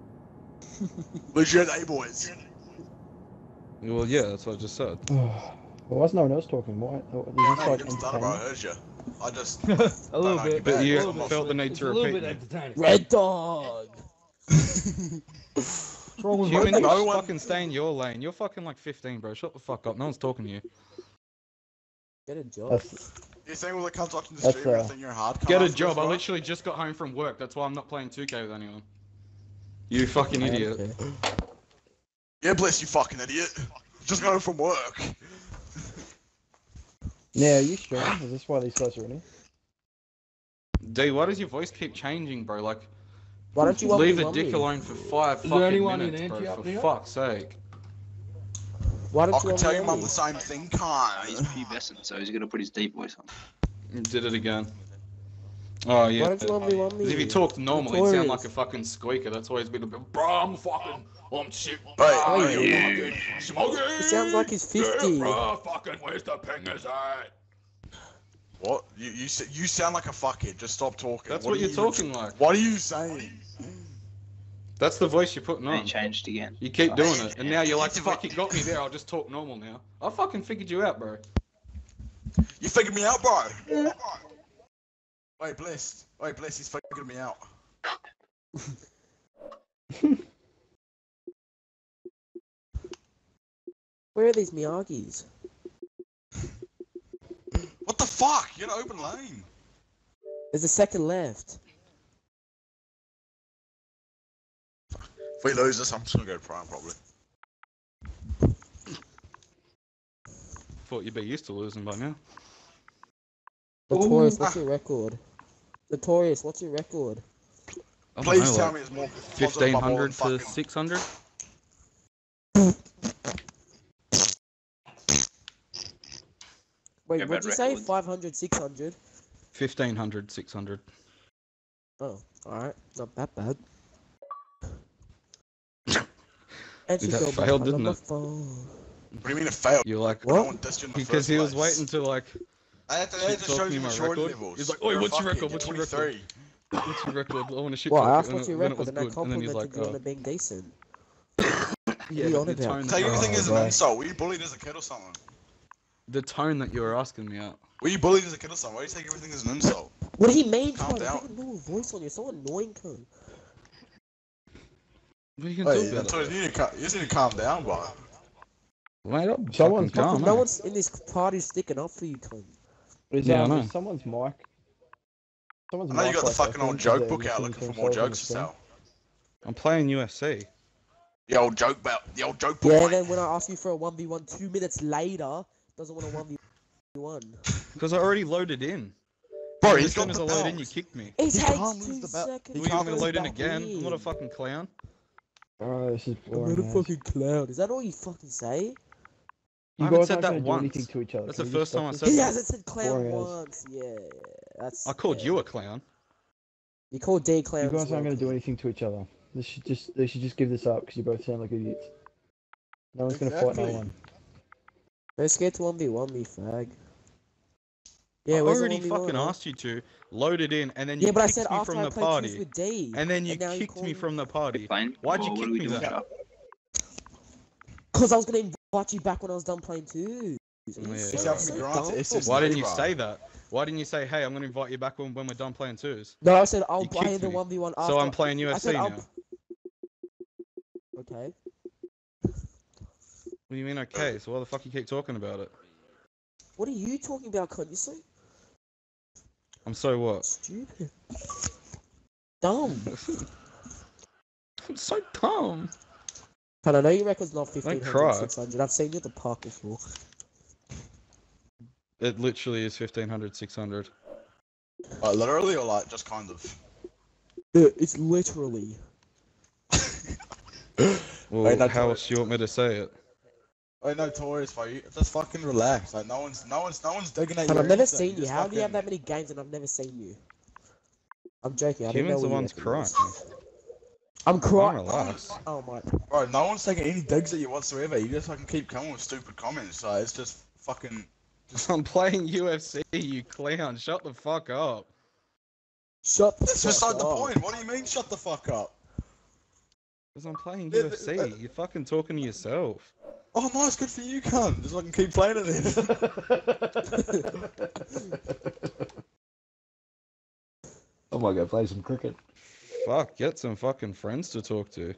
Legit A boys. Well, yeah, that's what I just said. Well, why is no one else talking? Why? Is No, this you like didn't start, bro. I entertaining? heard you. I just. A little don't know, bit, But bad. you a little felt bit. the need It's to a little repeat bit me. entertaining. Red dog. What's wrong with Human, my you no just one- fucking stay in your lane. You're fucking like fifteen, bro. Shut the fuck up. No one's talking to you. Get a job. That's, You're saying all the cunts watching the That's, stream, uh, you think you're hard. Get a job. I literally just got home from work. That's why I'm not playing two K with anyone. You fucking idiot. Okay. Yeah, bless you, fucking idiot. Just got home from work. yeah, you stream? Is this why these guys are in here? D, why does your voice keep changing, bro? Like, Why don't you leave want the me, dick want me? alone for five Is there fucking anyone in minutes, Angie bro. up For here? fuck's sake. Why don't I you could want tell me your on mum me? the same thing, Oh, cunt. he's pubescent, so he's gonna put his deep voice on. You did it again. Oh, yeah. Why don't you want me? Want me? 'Cause if he talked normal, he'd sound like a Notorious. fucking squeaker. That's why he's been a bit. Bro, I'm fucking. I'm sick. Hey, bro, hey, you fucking Smoggy. He sounds like he's Yeah, fifty. bro, fucking, where's the pingers at? What? You you s- you sound like a fuckhead. Just stop talking. That's what what are you're you talking like. What are you saying? That's the voice you're putting And he on. changed again. You keep Oh, doing shit. it, and now you're like, It's a fuck, you got me there, I'll just talk normal now. I fucking figured you out, bro. You figured me out, bro. Wait, blessed. Wait, blessed. He's figured me out. Where are these Miyagis? What the fuck? You're in an open lane. There's a second left. If we lose this, I'm just gonna go to prime probably. Thought you'd be used to losing by now. Notorious, Ooh. what's your record? Notorious, what's your record? I don't Please know, tell like me it's more fifteen hundred to fucking... six hundred? Wait, Yeah, what'd bad you say? record. five hundred, six hundred? fifteen hundred, six hundred. Oh, alright. Not that bad. Dude, And she that got my failed, phone didn't on my it? phone. What do you mean it failed? You're like, No What? one dissed you in the because first he was place. waiting to like, I had to, I keep had to show talking you my maturity record. levels. He's like, oi, You're what's your fucking record? What's your record? twenty-three. what's your record? I want to shit Well, I talk asked it, what's your and then record, it and I was good. And then he's complimented like, you on oh, it being decent. yeah, you but on the about? tone, Take that, everything Oh, as an bro. insult. Were you bullied as a kid or something? the tone that you were asking me out. Were you bullied as a kid or something? Why do you take everything as an insult? What do you mean, Calm cunt? down. Have a normal voice on you. So annoying, cunt. What are you Hey, gonna talk Antonio, about? you, need to, ca- you just need to calm down, bro. Mate, I'm Someone's fucking calm, No eh? one's in this party sticking up for you, cunt. Is, Yeah, I um, know. is someone's mic? Someone's I know you mic got the like fucking echoing old 'cause joke they're book out listening looking to for more themselves on jokes the to stream. tell. I'm playing U F C. The old joke about the old joke book. Yeah, mate. and then when I ask you for a one v one two minutes later, doesn't want a one v one. Because I already loaded in. Bro, And he's as soon got as the I load belt. in, you kicked me. It He takes can't lose two the belt. seconds. Were you to gonna go load in back again? I'm not a in. fucking clown. Oh, this is I'm boring. not a guys. fucking clown. Is that all you fucking say? You I haven't guys said aren't that gonna do once. anything to each other. That's Can the you just first time I stop said this? He that. hasn't said clown Boring as- once. Yeah, yeah, that's. I called yeah. you a clown. You called D clown. You as guys aren't well, gonna do cunt. anything to each other. They should just they should just give this up because you both sound like idiots. No one's gonna fight no Exactly. one. Don't scared to one v one me, fag. Yeah, I where's the already one v fucking one? asked you to load it in, and then you Yeah, but I kicked said me after from I the played party. Tunes with D, And then you and now you kicked call me me- from the party. Fine. Why'd you Well, what kick are we me doing, then? Shop? Cause I was gonna invite you back when I was done playing Tunes. Yeah. So, so dumb. Why didn't you say that? Why didn't you say, hey, I'm gonna invite you back when, when we're done playing twos? No, I said I'll You play kicked the me. one v one after. So I'm playing U I F C said now. I'll- Okay. What do you mean okay? So why the fuck you keep talking about it? What are you talking about, cunt? You so I'm so what? stupid. Dumb. I'm so dumb. But I know your record's not Don't fifteen cry. hundred, six hundred. I've seen you at the park before. It literally is fifteen hundred, six hundred. Like literally or like just kind of? Yeah, it's literally. Well, Wait, no, how Tori- else do you want me to say it? Wait, no, Taurus, for you. Just fucking relax. Like no one's, no one's, no one's digging at And you. I've never anything. seen you. Just How do you have fucking- that many games and I've never seen you? I'm joking. I didn't Human's know the what one's your crying. record was. I'm crying. Relax. Oh my. Bro, no one's taking any digs at you whatsoever. You just fucking keep coming with stupid comments. So it's just fucking. I'm playing U F C, you clown. Shut the fuck up. Shut the That's fuck beside up. the point. What do you mean? Shut the fuck up. Because I'm playing Yeah, U F C. th- You're fucking talking to yourself. Oh, nice, good for you, cunt. Just fucking keep playing it then. I might go play some cricket. Fuck, get some fucking friends to talk to.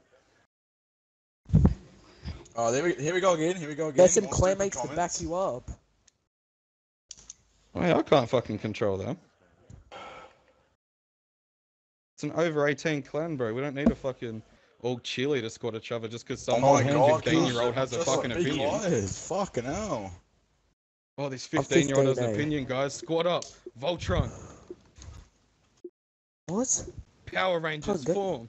Oh, there we, here we go again. Here we go again. There's some More stupid claymates to back comments. you up. Hey, I can't fucking control them. It's an over eighteen clan, bro. We don't need a fucking all cheerleader squad each other just because some Oh my fucking god, fifteen year old has a just fucking like big opinion. lies. Fucking hell. Oh, this I'm fifteen year old has an fifteen, eh? opinion, guys. Squad up. Voltron. What? Power Rangers good. form.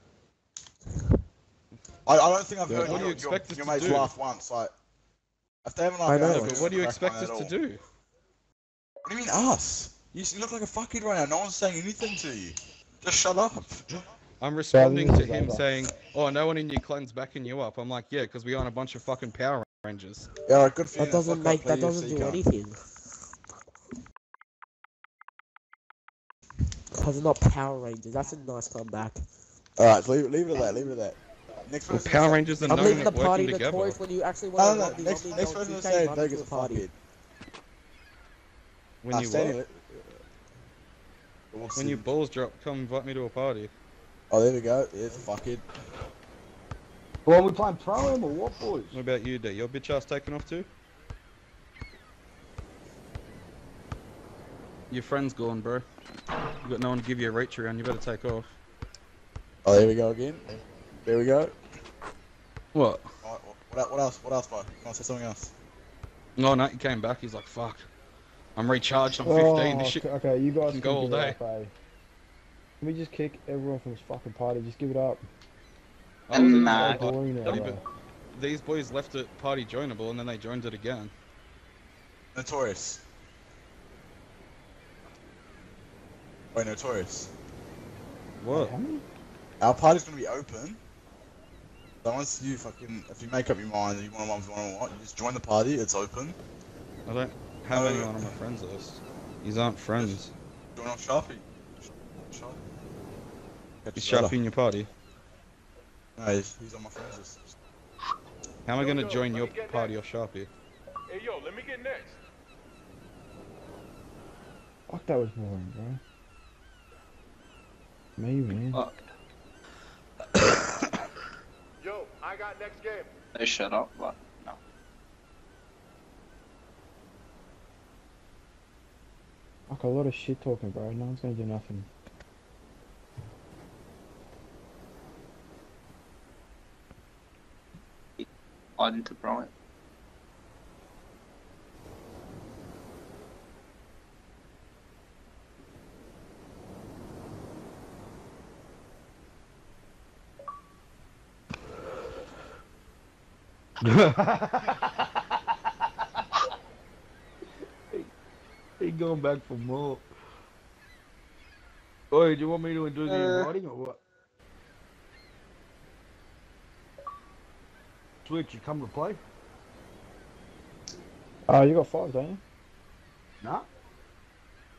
I, I don't think I've Yeah, heard what do your, you expect your, us your to mates do? laugh once. Like, if they haven't I laughed know. out, Yeah, I'll but just what do you crack expect on us at to all. do? What do you mean us? You, s- you look like a fuckhead right now. No one's saying anything to you. Just shut up. I'm responding this to is him over. saying, oh, no one in your clan's backing you up. I'm like, yeah, because we aren't a bunch of fucking Power Rangers. Yeah, alright, good for you. That now. doesn't Fuck make. up, play That doesn't U F C, do cunt. anything. Because it's not Power Rangers. That's a nice comeback. Alright, leave, it- leave it at that. Leave it at that. Next Well, person. Power say- Rangers are I'm known leaving the at working party together. notorious when you actually No, want no, to no. run Next, the next don't person you to can't say run big to as the a party. fuckhead. When Ah, you stay what? anyway. We'll When you see. balls drop, come invite me to a party. Oh, there we go. There's a fuckhead. Well, are we playing pro am or what, boys? What about you, D? Your bitch ass taking off too? Your friend's gone, bro. You got no one to give you a reach around. You better take off. Oh, there we go again. There we go. What? Alright, what, el- what else? What else, bro? Can I say something else? No, no, he came back. He's like, fuck. I'm recharged. I'm Oh, fifteen. This shit. okay, you guys can can go all give it day. up, eh? Can we just kick everyone from this fucking party? Just give it up. I was in Nah. the So boring now, party, bro. but these boys left it party joinable and then they joined it again. Notorious. Wait, Notorious. What? Our party's gonna be open. So once you fucking, if you make up your mind and you want to one one what, you just join the party. It's open. I don't have Oh. anyone on my friends list. These aren't friends. Join off Sharpie. Sharpie. Catch Is you later. Sharpie in your party? No, he's, he's on my friends list. How am I Yo, gonna yo, join let your me get party off Sharpie? Hey, yo, let me get next. Fuck, that was boring, bro. Me, man. Oh, Yo, I got next game. they shut up, but no. Fuck, a lot of shit talking, bro. No one's gonna do nothing. I didn't Brian. He going back for more. Oi, do you want me to do the Uh. inviting or what? Switch, you come to play? Oh, you got five, don't you? Nah.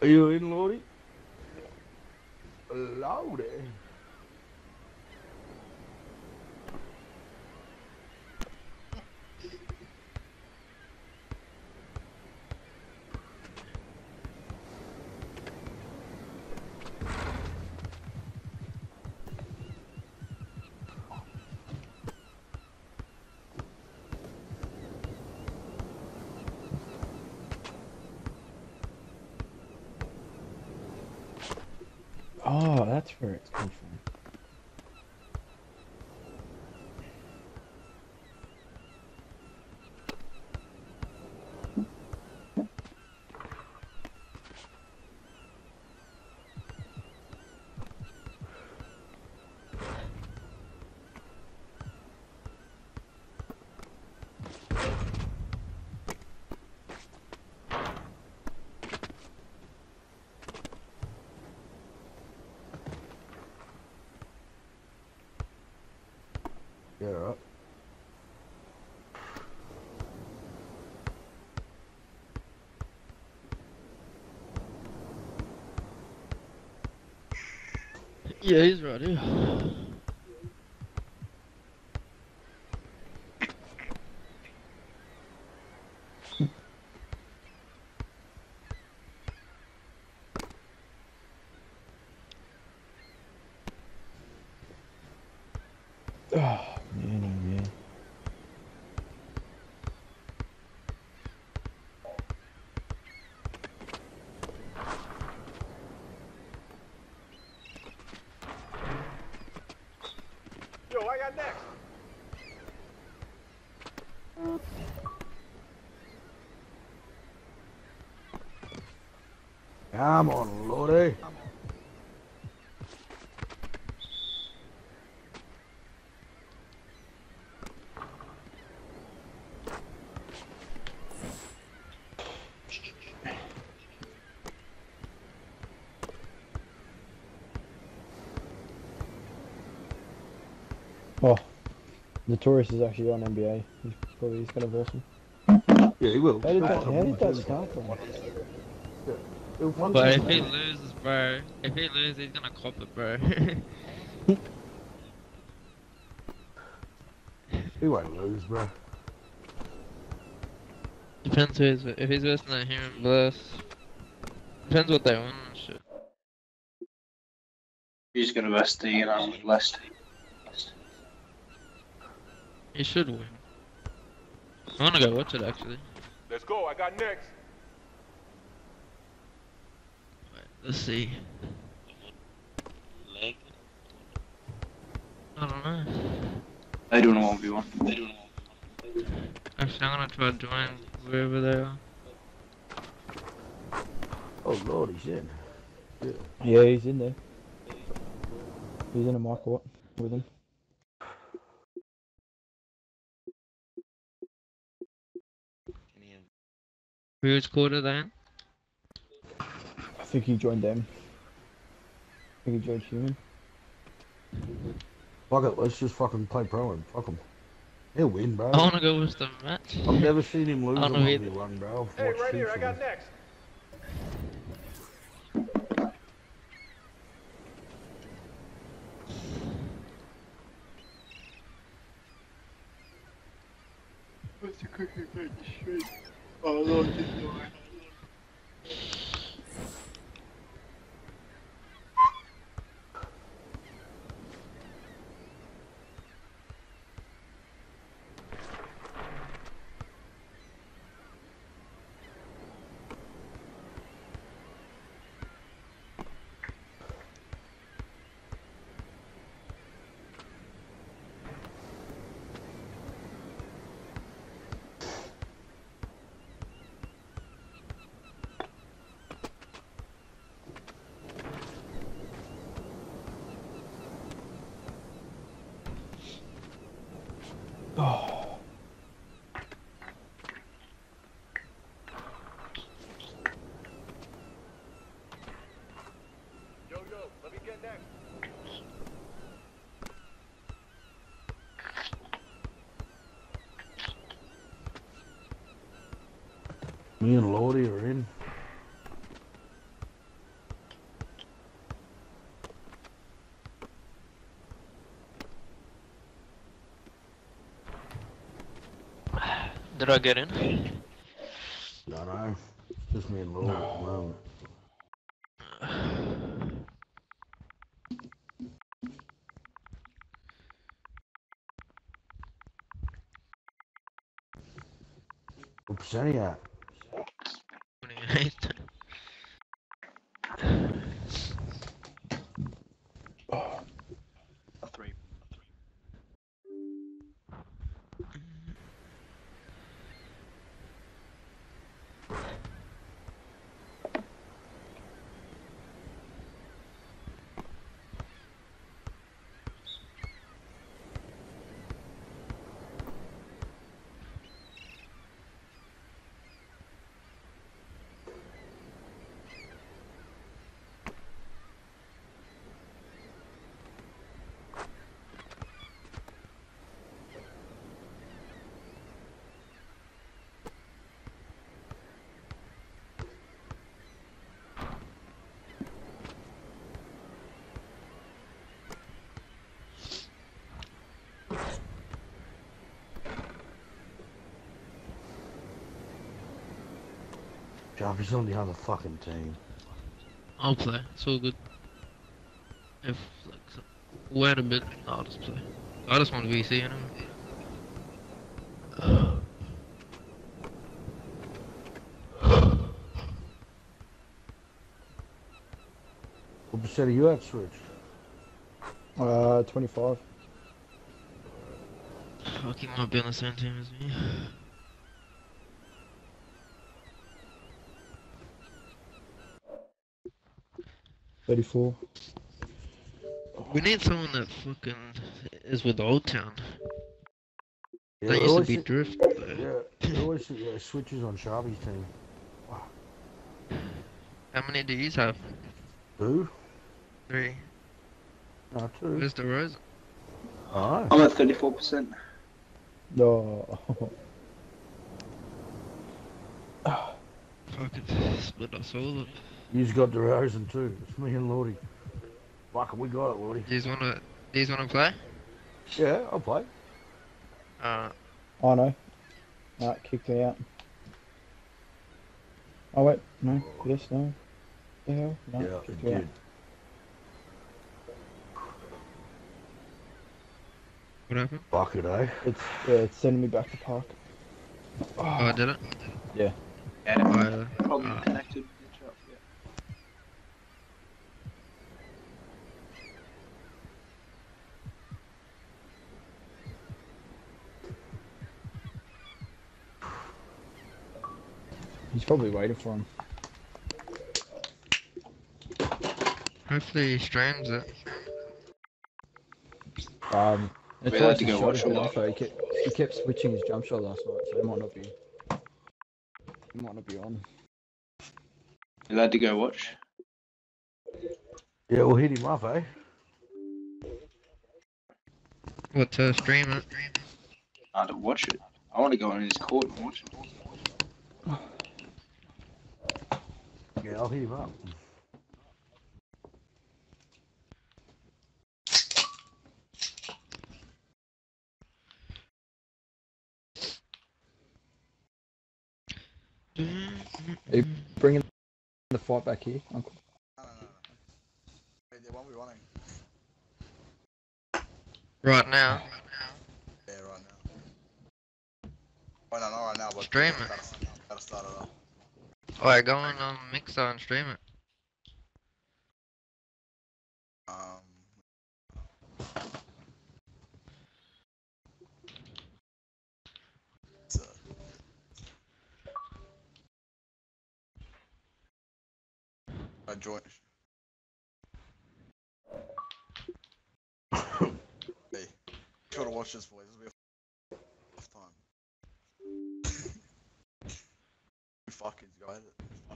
Are you in, Lordy? Lordy. Oh, that's where it's come from. Yeah, right. Yeah, he's right here. Oh, man, oh, man. Yo, I got next. Come on, Lordy. Oh, Notorious is actually on N B A. He's probably he's gonna verse him. Yeah, he will. How did that, how did that start from? But if he loses, bro, if he loses, he's gonna cop it, bro. He won't lose, bro. Depends who he's, if he's versing that Human Bliss. Depends what they want and shit. He's gonna verse the you know, list. He should win. I wanna go watch it actually. Let's go, I got next. Wait, let's see. Leg? I don't know. They don't know one v one. They don't know. Actually, I'm gonna try to join wherever they are. Oh, Lord, he's in. Yeah. Yeah, he's in there. He's in a mic what with him. Whose quarter then? I think he joined them. I think he joined Human. Fuck it, let's just fucking play pro and fuck him. He'll win, bro. I wanna go with the match. I've never seen him lose I a don't know one v one, bro. I've Hey, watched right him here, I for got it. next. What's the cookie back straight? Oh, Lord, just do it. Oh. Yo, yo, let me get next. Me and Lordy are in. Did I get in? Don't know. Just me and Lord at the moment. What percent are you at? twenty-eight. Three. Jarvis on the other fucking team. I'll play. It's all good. If like so, wait a bit, I'll just play. I just want V C anyway. What percent are you at, Switch? Uh, twenty-five. Fuck, he might be on the same team as me. thirty-four. We need someone that fucking is with Old Town. Yeah, that I used to always be think- Drift. Yeah, I always see uh, Switches on Sharpie's team. How many do you have? Who? Three. No, two. Where's the Rose? Oh. I'm at thirty-four percent. No. Fucking split us all up. You've got DeRozan too. It's me and Lordy. Fuck it, we got it, Lordy. These wanna, these wanna play? Yeah, I'll play. Uh, Oh no. Nah, kicked me out. Oh wait, no, yes, no. The hell? No, Yeah, kicked it me out. did. what happened? Fuck it, eh? It's yeah, it's sending me back to park. Oh, I did it? Yeah. Yeah, Oh, yeah. probably Uh, connected. Yeah. He's probably waiting for him. Hopefully he streams it. Um, it's We always had to his go shot watch has a been lot. off, though. He kept, he kept switching his jump shot last night, so he might not be. He might not be on. You allowed to go watch? Yeah, we'll hit him up, eh? What, to stream it? I to watch it. I want to go on his court and watch it. Yeah, I'll hit him up. Are you bringing the fight back here, Uncle? No, no, no, no. Wait, yeah, won't be running. Right now? Yeah, right now. Well, no, not right now, but Stream gotta, it. gotta start it up. Alright, go on um, Mixer and stream it. Um, so, I join. Hey, try to watch this, boys. This will be a tough time. You fucking go ahead.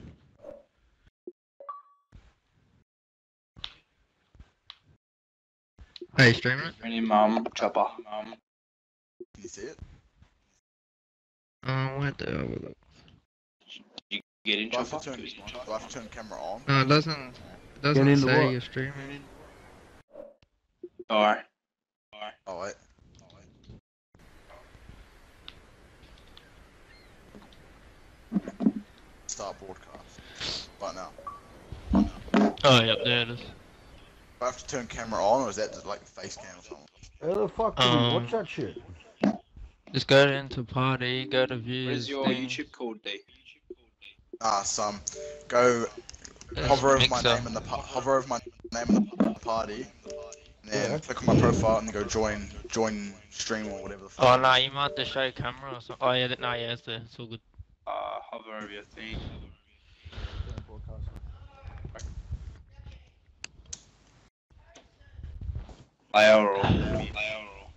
Hey, streaming it? Any mum, chopper, mum. Can you see it? Um, where the hell will it? You get in Do I have chopper? to turn, do I have to turn the camera on? No, it doesn't, it doesn't into say what? you're streaming. Alright. Oh, wait. Start broadcast. Right now. Oh, yep, there it is. Do I have to turn camera on, or is that just like face cam or something? Where the fuck do Um, we watch that shit? Just go into party, go to views. What is your thing. YouTube called, D? Ah, some. Go There's hover over my Mixer. name in the pa- hover over my name in the party, and then Yeah. click on my profile and then go join join stream or whatever the fuck. Oh, no, you might have to show your camera or something. Oh, yeah, no, yeah, it's there. It's all good. Uh, hover over your thing. Layer or layer or.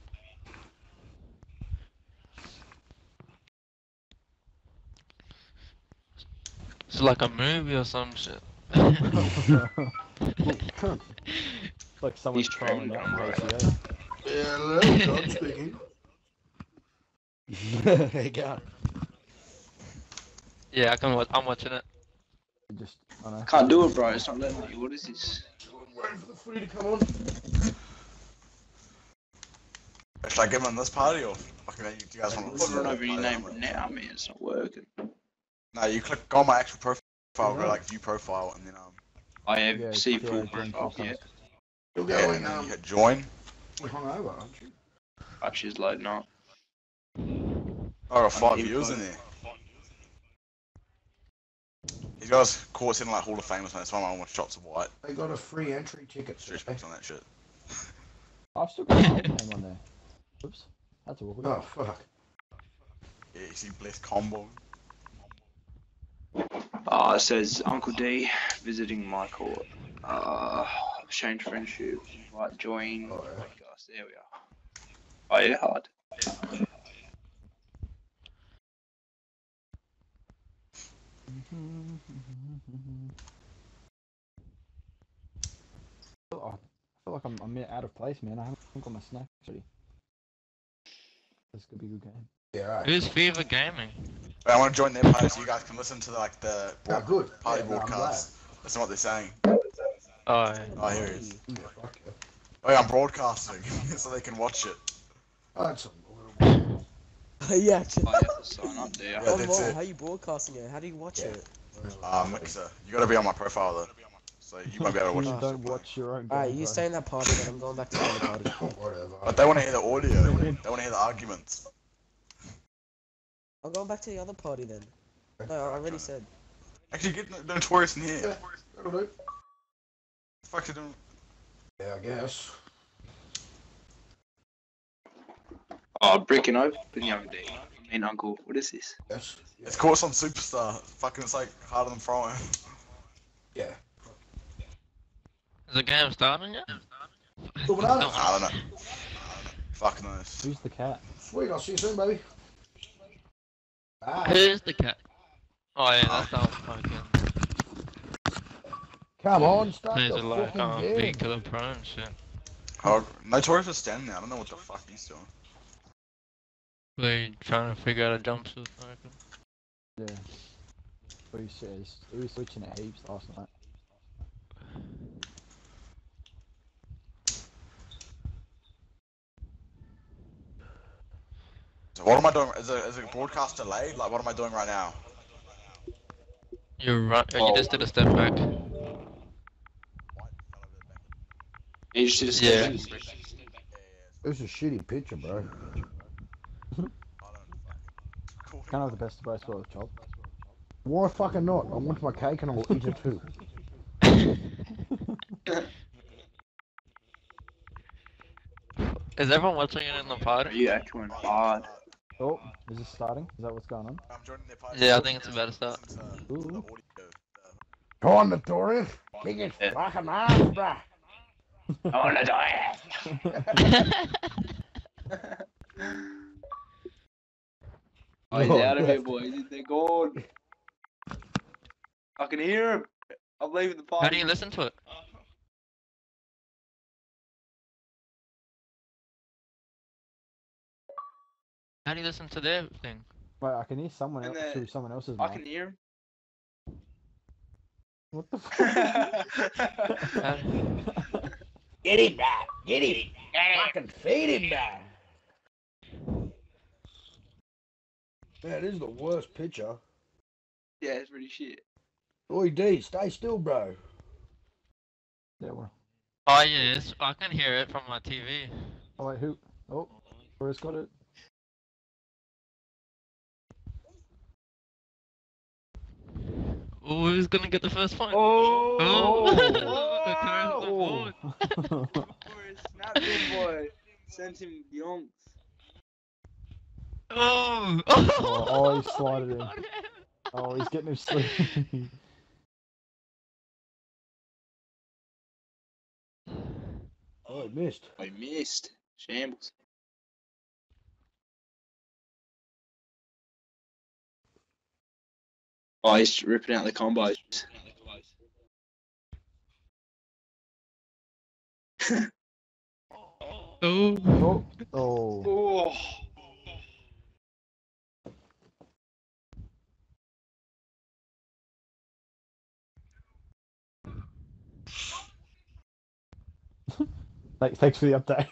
It's like a movie or some shit. Like someone's He's trolling trolling out them, in right? H C A. Yeah, hello, John speaking. There you go. Yeah, I can watch, I'm watching it. Just, I know. Can't do it, bro. It's not letting me. What is this? Waiting for the footy to come on. Should I get him on this party or fucking you, you guys want to Put listen it to over your that name party? now, man. It's not working. No, you click go on my actual profile, go like view profile, and then um. I have Yeah, see yeah, full join profile. podcast. Yeah. You're Yeah, going, and then um, you hit join. you're hungover, aren't you? Actually, it's loading up. Oh, I got five I'm viewers info. in there. These guys caught in like Hall of Famers, man. That's why I want shots of white. They got a free entry ticket. Disrespect on that shit. I've still got my old name on there. Oops. That's awkward. Oh, fuck. Yeah, you see Bless Combo. Uh, it says Uncle D visiting Michael. Uh, exchange friendship. Invite join Oh, yeah. podcast. There we are. Oh yeah, hard. Oh, I feel like I'm, I'm out of place, man. I haven't got my snacks ready. This could be a good game. Yeah, right. Who's Fever Gaming? Wait, I want to join their party so you guys can listen to like the Oh, broad- good. party Yeah, no, I'm broadcast. Listen to what they're saying. Oh, yeah. Oh, here it is. Yeah, fuck yeah. Oh yeah, I'm broadcasting so they can watch it. Oh, that's a little yeah, actually. I have to sign up there. Yeah, Oh, that's right, it. How are you broadcasting it? How do you watch it? Uh, Mixer. You gotta be on my profile though. So you might be able to watch You it. don't watch your own game. Alright, you bro. stay in that party, then I'm going back to the other party. Whatever. But they want to hear the audio. They want to hear the arguments. I'm going back to the other party then. No, I already said. Actually, get Notorious in here. Yeah, that'll do. What the fuck's he doing? Yeah, I guess. Oh, breaking open young D. I mean, Uncle. What is this? Yes. It's caught some superstar. Fucking, it's like harder than throwing. Yeah. Is the game starting yet? Cool banana. I don't know. Fuck knows. Who's the cat? Sweet, I'll see you soon, baby. Bye. Who's the cat? Oh, yeah, that's that fucking. Come on, start These the are like, fucking um, game. big to the pro and shit. Oh, Notorious is standing there. I don't know what the fuck he's doing. They trying to figure out a jump suit. I reckon. Yeah. What he says. He was switching at heaps last night. So what am I doing? Is it, is it broadcast delayed? Like, what am I doing right now? You're right. Oh. You just did a step back. You just did a Yeah. step back. This is a shitty picture, bro. Can't have the best of both worlds, Chop. Why fucking not? I want my cake and I'll eat it too. Is everyone watching it in the Are party? you echoing hard? Oh, is this starting? Is that what's going on? I'm joining their party. Yeah, I think it's about to start. Listen to the Ooh. audio. Come on, Notorious. Kick it Yeah. fucking ass, bruh. I wanna die. Oh, he's out of here, boys. They're gone. I can hear him. I'm leaving the party. How do you listen to it? How do you listen to their thing? Wait, I can hear someone And else the- through someone else's I mic. can hear him. What the fuck? How do- Get him back. Get him. Fucking feed him back. Man, this is the worst picture. Yeah, it's pretty shit. Oi, D, stay still, bro. Yeah, well. Oh yes, I can hear it from my T V. Oh wait, who? Oh, where's got it? Oh, who's gonna get the first point? Oh! Oh! Oh! Snap him, boy. Send him yonks. Oh! Oh, oh, he slided in. Oh, he's getting him sleep. Oh, I missed. I missed. Shambles. Oh, he's ripping out the combos. Oh! Oh! Oh! Oh! Thanks, thanks for the update.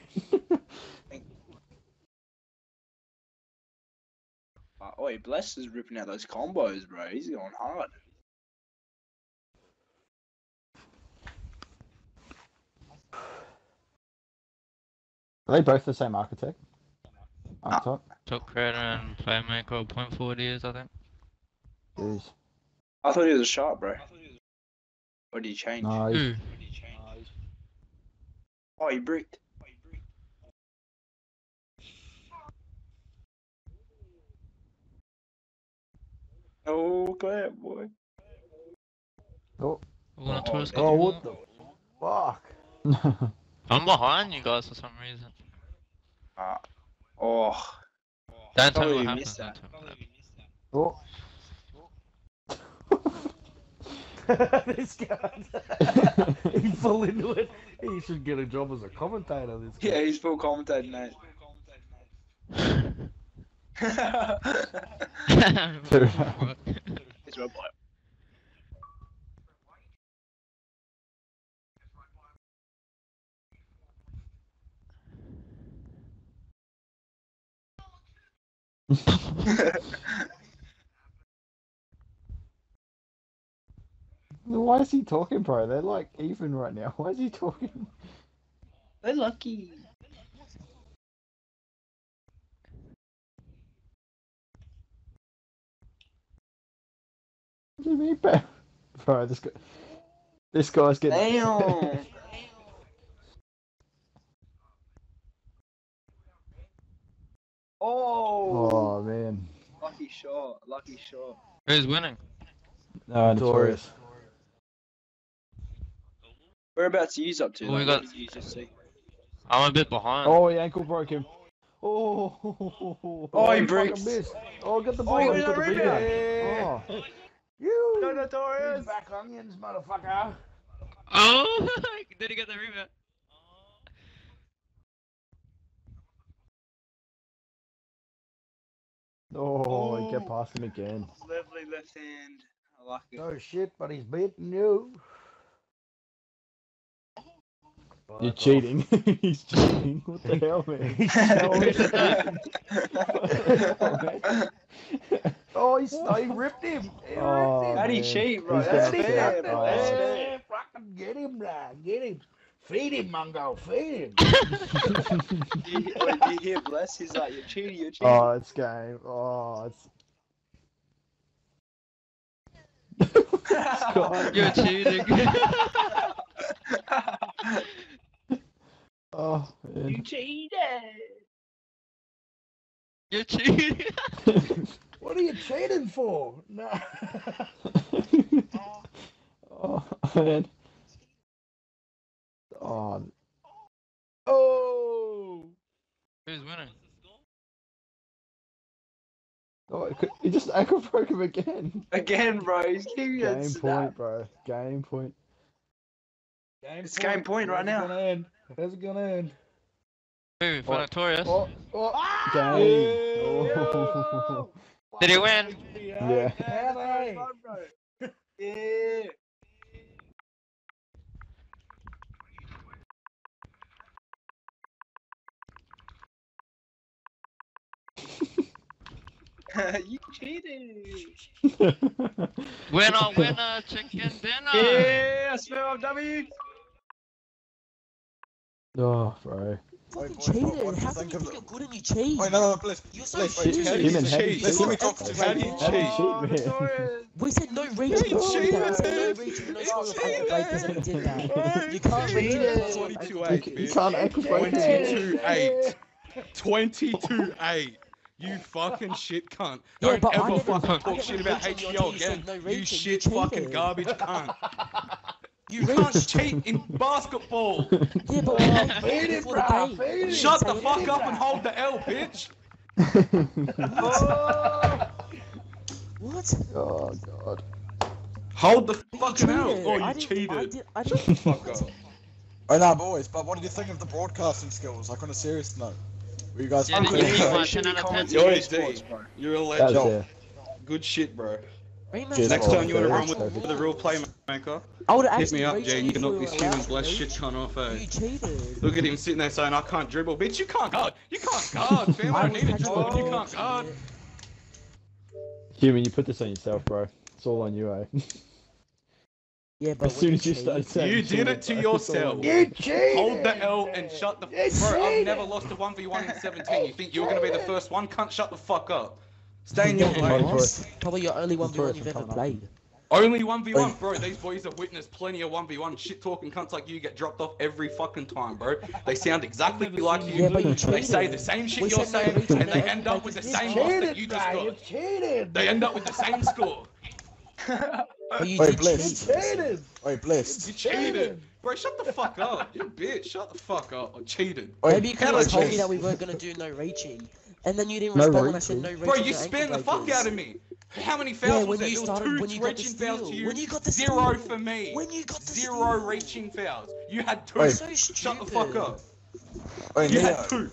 Oh, he Bless is ripping out those combos, bro. He's going hard. Are they both the same architect? Archetype? Top creator and playmaker, point forward years, I think. Jeez. I thought he was a sharp, bro. Or did he change? No, he's... Who? Oh, he bricked. Oh, glad boy. Oh. We're gonna tourist Oh, what the fuck? I'm behind you guys for some reason. Uh, oh. Don't tell me Probably what happens. missed Don't that. tell me Oh. This guy, he fell into it. He should get a job as a commentator. This guy. Yeah, he's full commentating, mate. It's right by. Why is he talking, bro? They're like even right now. Why is he talking? They're lucky. What do you mean, bro? Bro, this guy, this guy's getting. Damn. Oh. Oh man. Lucky shot. Lucky shot. Who's winning? No, Notorious. Whereabouts are you up to? Oh, we like, got- what did you just see? I'm a bit behind. Oh, he ankle broke him. Oh. Oh, he fucking breaks. missed. Oh, get the Oh, ball. he got the rebound. Yeah. Oh. You. Go Notorious. Back onions, motherfucker. Oh! Did he get the rebound? Oh, he get past him again. Lovely left hand. I like it. Oh shit, but he's beating you. You're cheating. He's cheating. What the hell, man? He's Oh, he's, oh, he ripped him. He Oh, ripped him. How do you man. cheat, bro? He's That's gonna fair, upset. bro. Oh. That's Yeah, fair. fucking get him, bro. Get him. Feed him, Mungo. Feed him. Do you, wait, do you hear Bless? He's like, you're cheating, you're cheating. Oh, it's game. Oh, it's. God. You're cheating. Oh, man. You cheated. You're cheating. What are you cheating for? No. Oh, man. Oh, Oh. Who's winning? oh it could, he just ankle broke him again. Again, bro. He's giving you a Game snap. point, bro. Game point. Game It's game point right How's now. it gonna end? How's it gonna end? Who? For Oh. Notorious? Oh, oh. Game. Yeah. Oh. Did he win? Yeah. How they? Yeah. You cheated. Winner, winner, chicken dinner. Yeah, smell of W. Oh, bro. Fucking cheated. How can you think you're good and you cheat? Wait, no, no, Bliss. You're so Bliss, stupid. wait, Human, how do you Let's let me cheat? talk to How do you you. How do you cheat? cheat, man? We said no reaching. We said no reaching, no scoring poker breakers, and we did that. You can't reach it. twenty-two eight, You bitch. can't ankle break it. twenty-two eight. twenty-two eight. You fucking shit cunt. Yeah, Don't but I ever never- fucking I talk never shit about mentioned H you B L until you said again. no You reaching, shit you fucking cheated. garbage cunt. You You can't reached. cheat in basketball. Yeah, but we played before the game. fade it. Shut the fuck up and hold the L, bitch. What? Oh, God. Hold the But you fucking L. cheated. Oh, I you didn't- I cheated. did- I Shut didn't- the fuck up. Oh no, boys, but what did you think of the broadcasting skills? Like on a serious note, were you guys? Yeah, Uncle you D, gave bro. my ten out of ten. Yo, Yo, D, D, bro. you're a That's legend. it. Good shit, bro. Rematch. Cheers, Next bro. time you want to run That's with the real playmaker, I would have hit me actually up, reached Jay. you You can if we knock were this human allowed to blessed reach. shit cunt off, eh? You cheated. Look at him sitting there saying, I can't dribble. Bitch, you can't guard. You can't guard, fam. I I don't was need a catching dribble. You the can't ball. guard. Human, you put this on yourself, bro. It's all on you, eh? Yeah, but As soon when as you cheat- started saying You did it to cheating, bro, it's all yourself. on you. cheated. Hold the L and shut the You Bro, I've cheated. never lost a one v one in seventeen. You think you're going to be the first one? Cunt, shut the fuck up. Stay in your Yeah, lane. Ross. Probably your only one v one Notorious you've for ever coming up. played. Only one v one, bro. These boys have witnessed plenty of one v one. Shit talking cunts like you get dropped off every fucking time, bro. They sound exactly like you. Yeah, but you They say cheated. the same shit We you're said no saying, reaching, and no they ankle end up with the breakers. same You loss that cheated, you just bro. got. You cheated. They end up with the same score. But you Wait, did Bliss. cheat. Wait, Bliss. You cheated. Bro, shut the fuck up. You bitch. Shut the fuck up. I cheated. Wait, Maybe you could how have did I told me cheat? that we weren't gonna do no reaching, and then you didn't No respond when I said no reaching? reaching. Bro, you no spammed the ankle fuck out of breakers. me. How many Yeah, fouls when was there? you There was started- two when you got the reaching fouls to steal. you. When you got the Zero steal. for me. When you got the Zero steal. reaching fouls. You had two. Wait. So Shut the fuck stupid. up. Wait, You Neo. had two.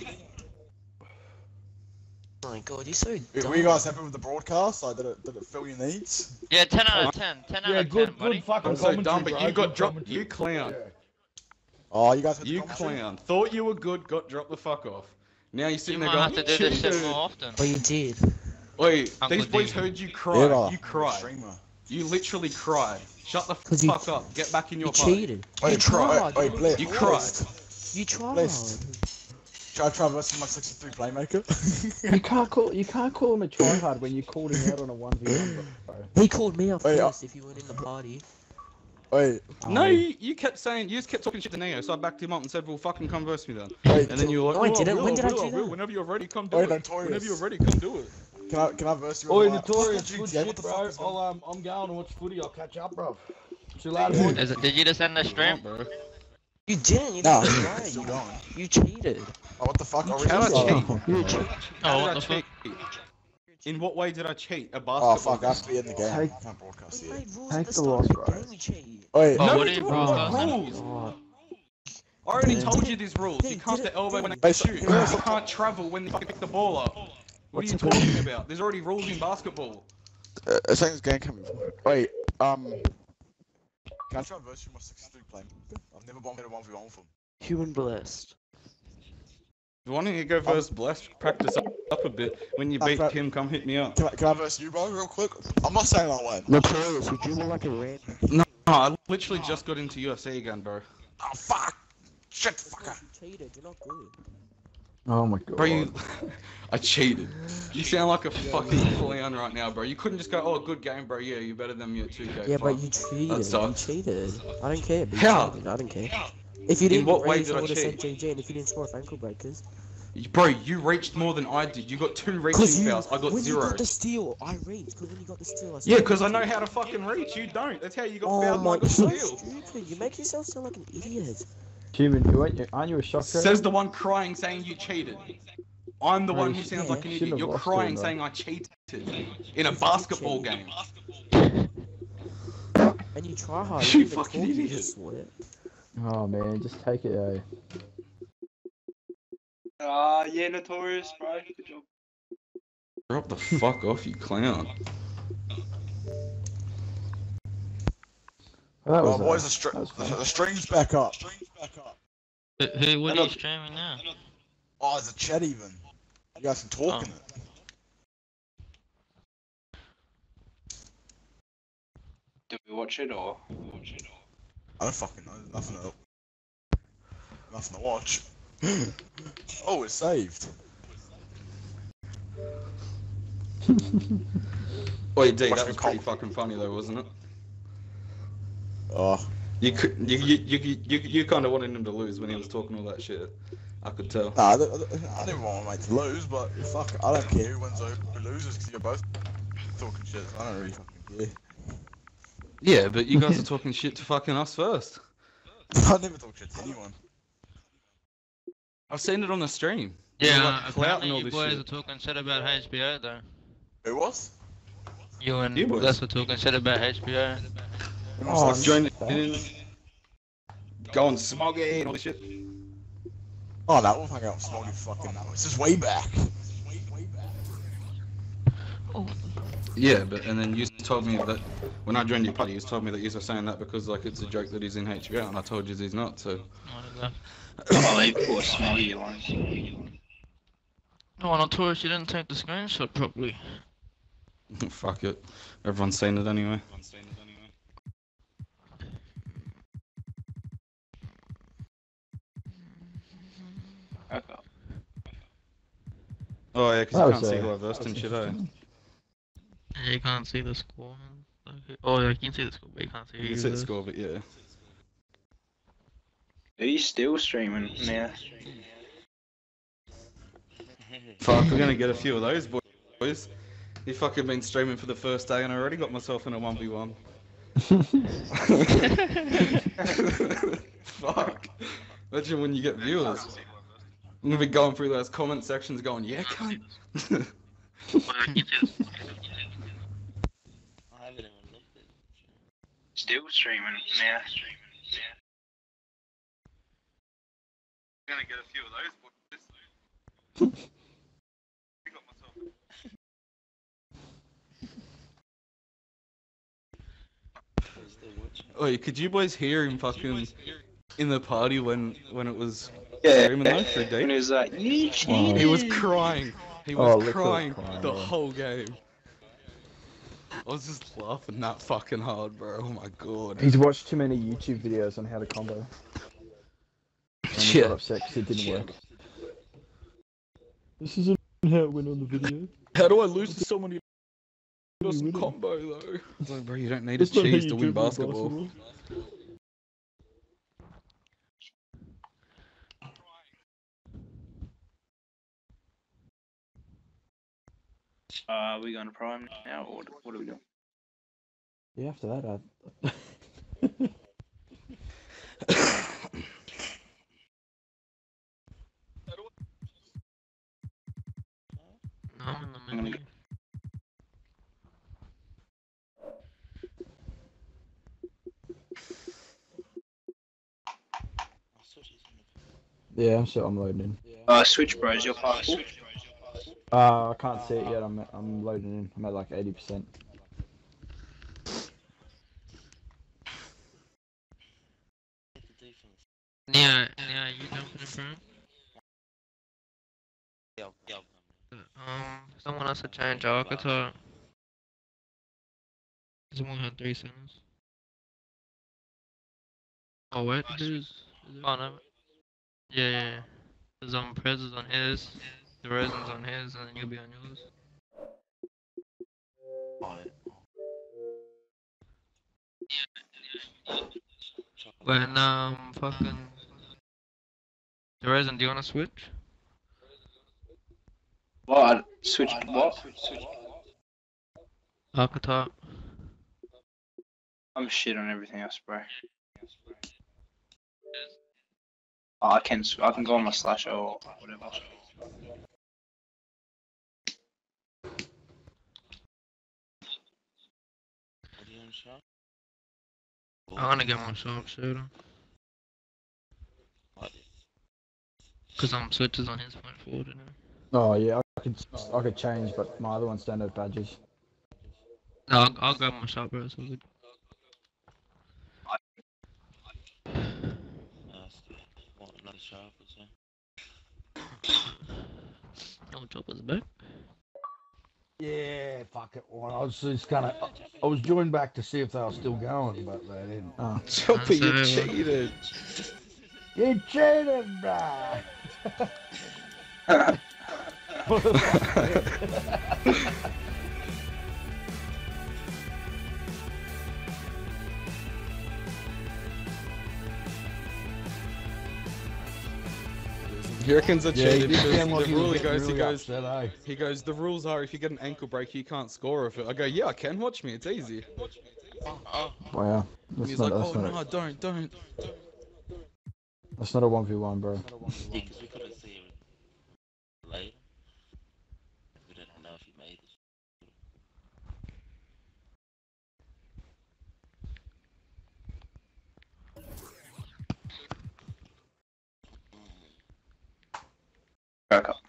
Oh my god, you're so dumb. Were you guys happy with the broadcast? Like, did it, did it fill your needs? Yeah, ten out of ten. ten out Yeah, of good, ten, buddy. good fucking I'm so dumb, commentary, but bro. you got Good dropped. commentary. You clown. Oh, you guys had the You commentary? clown. Thought you were good, got dropped the fuck off. Now you're sitting You there might going, have to do this shit "Cheated." more often. But you did. Wait, Uncle these boys D. heard you cry. Yeah, You cried. streamer. You literally cried. Shut the 'Cause you- fuck up. Get back in your You party. cheated. Wait, You try- tried. wait, Bliss. You cried. You tried. Bliss. Should I try versus my sixty-three playmaker? You can't call you can't call him a tryhard when you called him out on a one v one, bro. He called me out Wait, uh, first if you weren't in the party. Wait, No, Um, you, you kept saying, you just kept talking shit to Neo, so I backed him up and said, well, fucking come verse me then. wait, And then you were like, No, I oh, didn't. will, When did I will, do will. that? Whenever you're ready, come do Oi, it. Notorious. Whenever you're ready, come do it. can I can I verse you? Oi, on my- Notorious, G good T A? What shit, the bro. fuck is I'll um, I'm going to watch footy. I'll catch up, bro. See you later, boys. Is it, did you just end the stream? bro. You didn't. You Nah, didn't I'm try. still You, going. you cheated. Oh, what the fuck? I How already did I said- cheat? You cheated. Oh, How what did the I fuck? cheat? In what way did I cheat? A Oh basketball fuck, I have to be in the game. Take- I can't broadcast We here. made rules Take at the the start loss, of the bro. game. You cheated. Wait, Oh, No, what are you what broadcasting? rules? God. I already Did told it- you these rules. did You it- can't did the it- elbow did when it- you Hey, shoot. so- yeah, You can't travel when you fucking pick the ball up. What What's are you the point? talking about? There's already rules in basketball. uh, I think this game coming. Wait, um, can I try and verse you my sixty-three playmaker? I've never bombed a one v one with him. Human blessed. Why don't you go first, Bless? Practice up, up a bit. When you Nah, beat bro- him, come hit me up. Can I, can I verse you, bro, real quick? I'm not saying I win. Notorious. You dribble like a red. No, I literally just got into U F C again, bro. Oh fuck! Shit, fucker. You cheated. You're not good. Oh my god. Bro, you... I cheated. You sound like a fucking clown right now, bro. You couldn't just go, oh, good game, bro. Yeah, you're better than me at two K. Yeah, but Fuck. you cheated. That You sucks. cheated. I don't care. But you How? cheated. I don't care. If you didn't what way raise, did I I would have said cheat? J J, and if you didn't score off ankle breakers. Bro, you reached more than I did. You got two reaching Because you, fouls. I got when zero. you got the steal, I reached. Because when you got the steal, I Yeah, said- because I know how to fucking reach. You don't. That's how you got Oh fouled my and I got god, steal. so stupid. You make yourself sound like an idiot. Human, you ain't, aren't you a shocker? Says the one crying saying you cheated. I'm the No, one you who sounds shouldn't- like an shouldn't idiot. have You're lost crying him, bro. saying I cheated in a basketball game. And you try hard. You You even fucking talk, you idiot. just sweat. Oh man, just take it, eh? Ah, yeah, Notorious, bro. Good job. Drop the fuck off, you clown. Well, that Oh, was, boys, uh, the, str that was the, fun. the stream's back up. Who, who what I are you know- streaming now? Oh, there's a chat even. You guys can talk in it. Did we watch it or? I don't fucking know. There's nothing to, nothing to watch. Oh, it's saved. Wait, D, Watch that me was pretty comp- fucking funny though, wasn't it? Oh. You could, you, you, you, you, you kind of wanted him to lose when he was talking all that shit. I could tell. Nah, I, don't- I didn't want my mate to lose, but fuck, I don't care who wins or who loses because you're both talking shit. So I don't really fucking care. Yeah, but you guys are talking shit to fucking us first. I never talk shit to anyone. I've seen it on the stream. Yeah, You're, uh, like, clouting apparently all you this boys shit. are talking shit about H B O though. Who was? You and You boys. Gus were talking shit about H B O. Oh, like join in, go on smoggy and all this shit. Oh no, we'll hang out with Smoggy fucking now. This is way back. Yeah, but and then you told me that when I joined your party, you told me that you were saying that because like it's a joke that he's in H B O, and I told you he's not. So. Oh, they poor Smoggy ones. No, on Taurus, you didn't take the screenshot properly. Fuck it. Everyone's seen it anyway. Okay. Oh yeah, because That you was, can't see uh, who I versed and shit, eh? Yeah, you can't see the score. Okay. Oh, yeah, you can see the score, but you can't see who You you can see the versed. score, but yeah. Are you still streaming now? Fuck, we're gonna get a few of those boys. You fucking been streaming for the first day and I already got myself in a one v one. Fuck. Imagine when you get viewers. I'm gonna be going through those comment sections going, yeah, cunt. Still streaming now. Gonna get a few of those boys. Wait, could you boys hear him fucking in the party when when it was Yeah, streaming though through D? when he was like, you Oh. He was cheated. crying. He Oh, was Lick was crying crying, the yeah. whole game. I was just laughing that fucking hard, bro. Oh my god. He's watched too many YouTube videos on how to combo. And he Yeah. got upset because it didn't work. This isn't how it went on the video. How do I lose to someone who does You some wouldn't. combo though? It's like, bro, you don't need a That's not how cheese you to win dribble basketball. Uh, are we going to Prime now, or what, what are we doing? Yeah, after that, I... No, I'm in the I'm gonna menu. Yeah, I'm still I'm loading in. Uh, Switch Bros, your passport. Uh, I can't see it yet. I'm I'm loading in. I'm at like eighty percent. Yeah, yeah, you jumping in front? Yeah, yeah. Um, someone else to change Arkatar. Someone had three centers. Oh wait, who's? Oh no. Yeah, yeah, yeah. There's um Prez is on his, DeRozan's on his, and then you'll be on yours. When um fucking DeRozan, do you wanna switch? What? Switch what? Arkatar. I'm shit on everything else, bro. Oh, I can sw- I can go on my slasher or whatever. I'm gonna get my sharpshooter. Cause I'm switches on his point forward, you know. Oh yeah, I could I could change, but my other ones don't have badges. No, I'll, I'll grab my shot, bro. So good. Oh, Chopper's back. Yeah, fuck it. Well, I was just gonna. I was joined back to see if they were still going, but they didn't. Oh. Chopper, you cheated. You cheated, bruh. He reckons I Yeah, cheated he did because sound like the he was rule he getting goes, he really goes, upset, eh? he goes, the rules are if you get an ankle break, you can't score off it. I go, yeah, I can, watch me, it's easy. Wow. That's He's not, like, that's oh not no, a, don't, don't. that's not a one v one, bro. Yeah, because we couldn't see him later. We didn't know if he made it. Back up.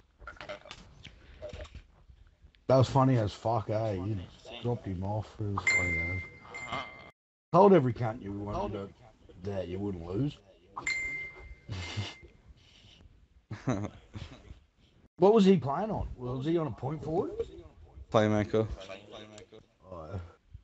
That was funny as fuck, eh? You dropped him off. It was funny as. Told every cunt you wanted to, that you wouldn't lose. What was he playing on? Was he on a point forward? Playmaker. Oh,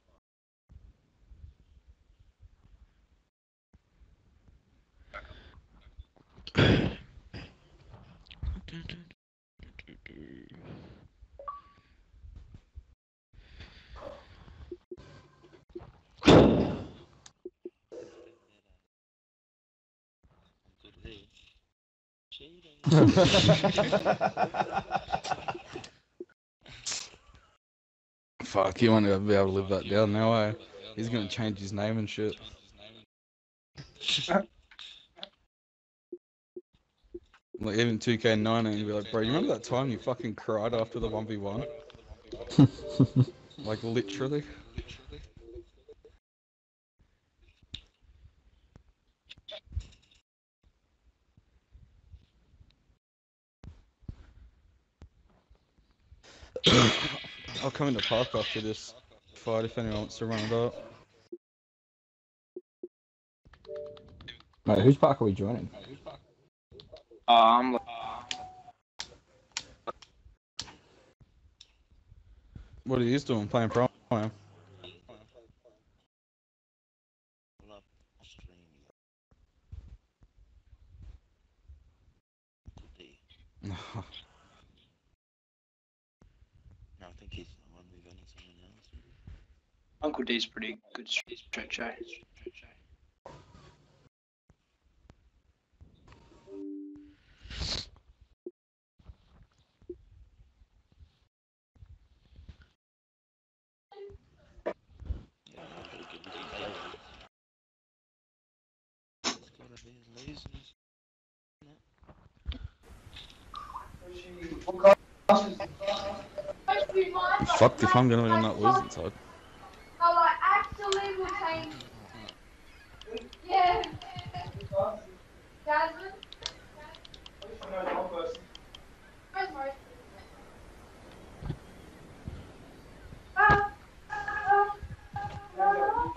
Fuck, you won't ever be able to live that down now, eh? He's gonna change his name and shit. Like, even two K nineteen, you'll be like, bro, you remember that time you fucking cried after the one v one? Like, literally. I'll come in the park after this fight if anyone wants to run it up. Mate, whose park are we joining? Um. What are you doing? Playing Prime? No, I think he's the one we've got someone else. Uncle D's pretty good stretch, eh? Fucked if I'm gonna end up losing, Todd. Oh, I actually will change. Yeah. Jasmine? Where's Mike? Ah. Ah. Ah.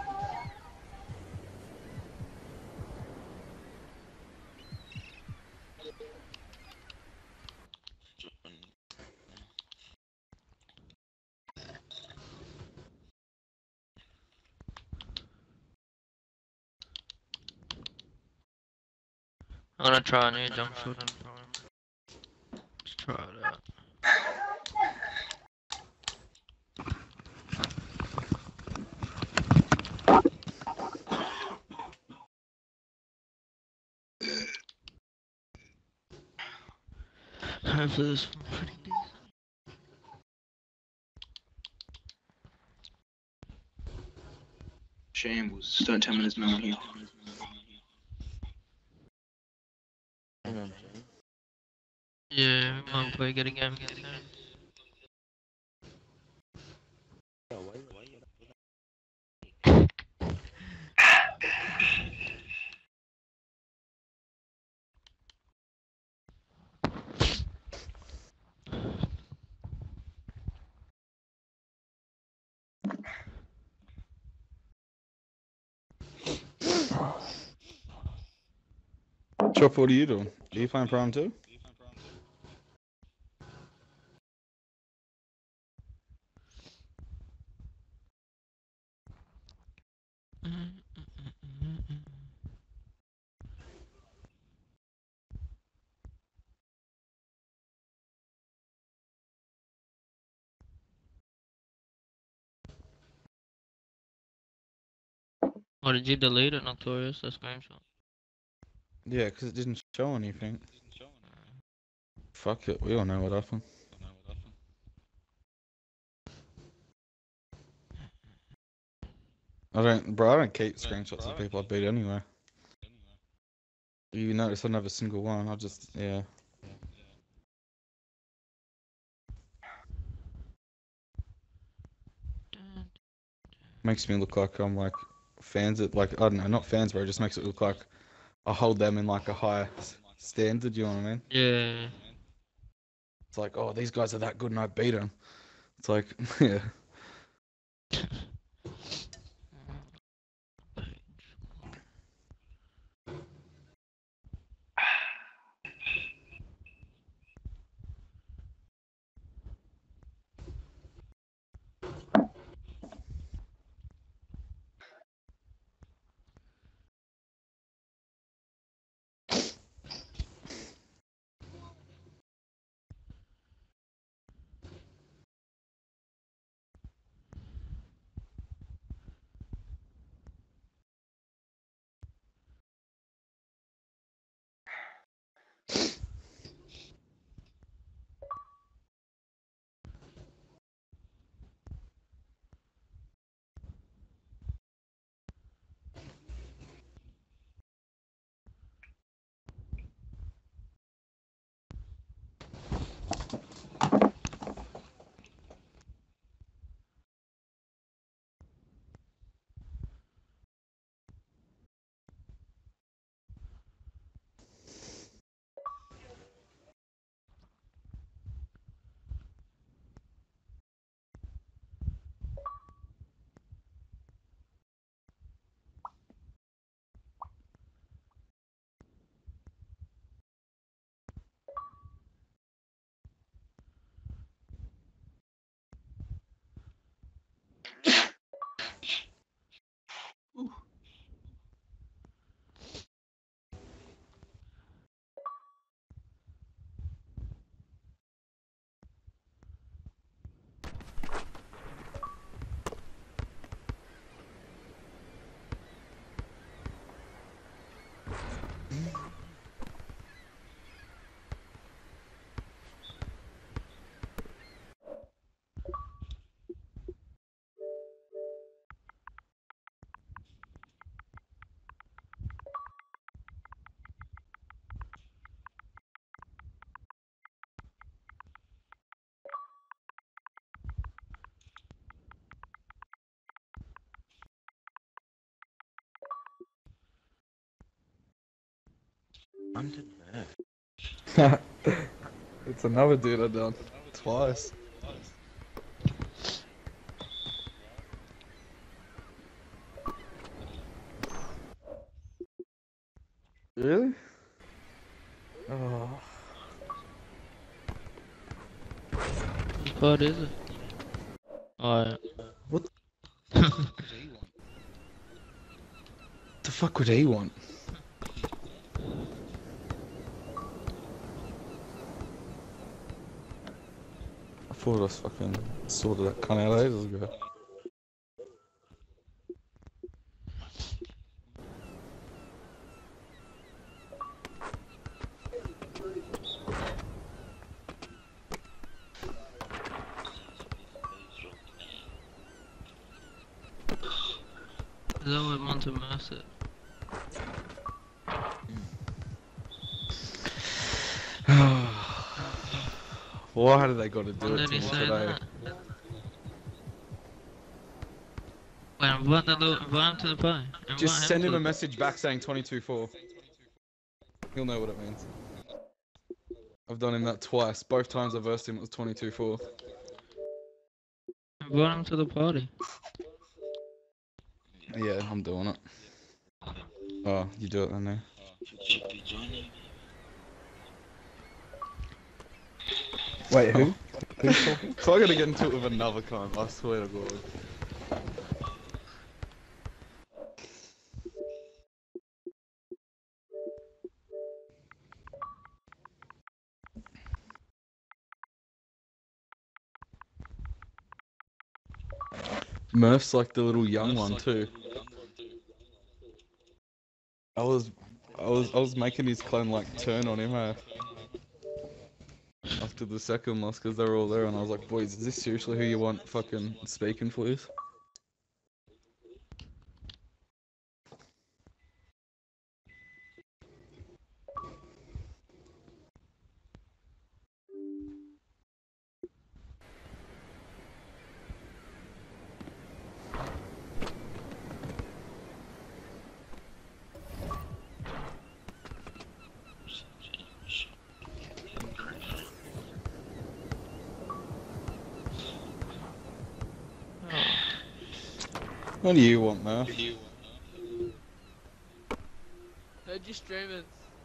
I'm gonna try a new jump shot and try. Let's try it out. Hopefully this one's pretty decent. Shambles. Don't tell me there's no one here. Yeah, we might play get a game against them. Chop, what are you doing? Are you playing Prime too? Or did you delete it, Notorious? The screenshot. Yeah, because it didn't show anything. Fuck it, we all know what happened. I don't, bro, I don't keep screenshots of people I beat anyway. You notice I don't have a single one, I just, yeah. Makes me look like I'm like fans it, like, I don't know, not fans, bro, it just makes it look like I hold them in like a higher standard, you know what I mean? Yeah. It's like, oh, these guys are that good and I beat them. It's like, yeah. Undid Murph. It's another dude I done. Twice. Really? Oh. What is it? Alright. What the fuck would he want? I thought I was fucking sorted that cunt out ages ago. Is that what Monte Mercer? Why did they got to do When it did to he me say today? that? Wait, invite, the little, invite him to the party. Invite Just him send to him the a message back saying twenty-two four. He'll know what it means. I've done him that twice. Both times I versed him it was twenty-two four. Invite him to the party. Yeah, I'm doing it. Oh, you do it then now. Should be joining. Wait, who? Who's talking? So I gotta get into it with another cunt, I swear to God. Murph's like the little young one too. I was, I was, I was making his clan like turn on him. Eh? After the second loss, because they were all there, and I was like, boys, is this seriously who you want fucking speaking for this? What do you want, man? Heard you streaming.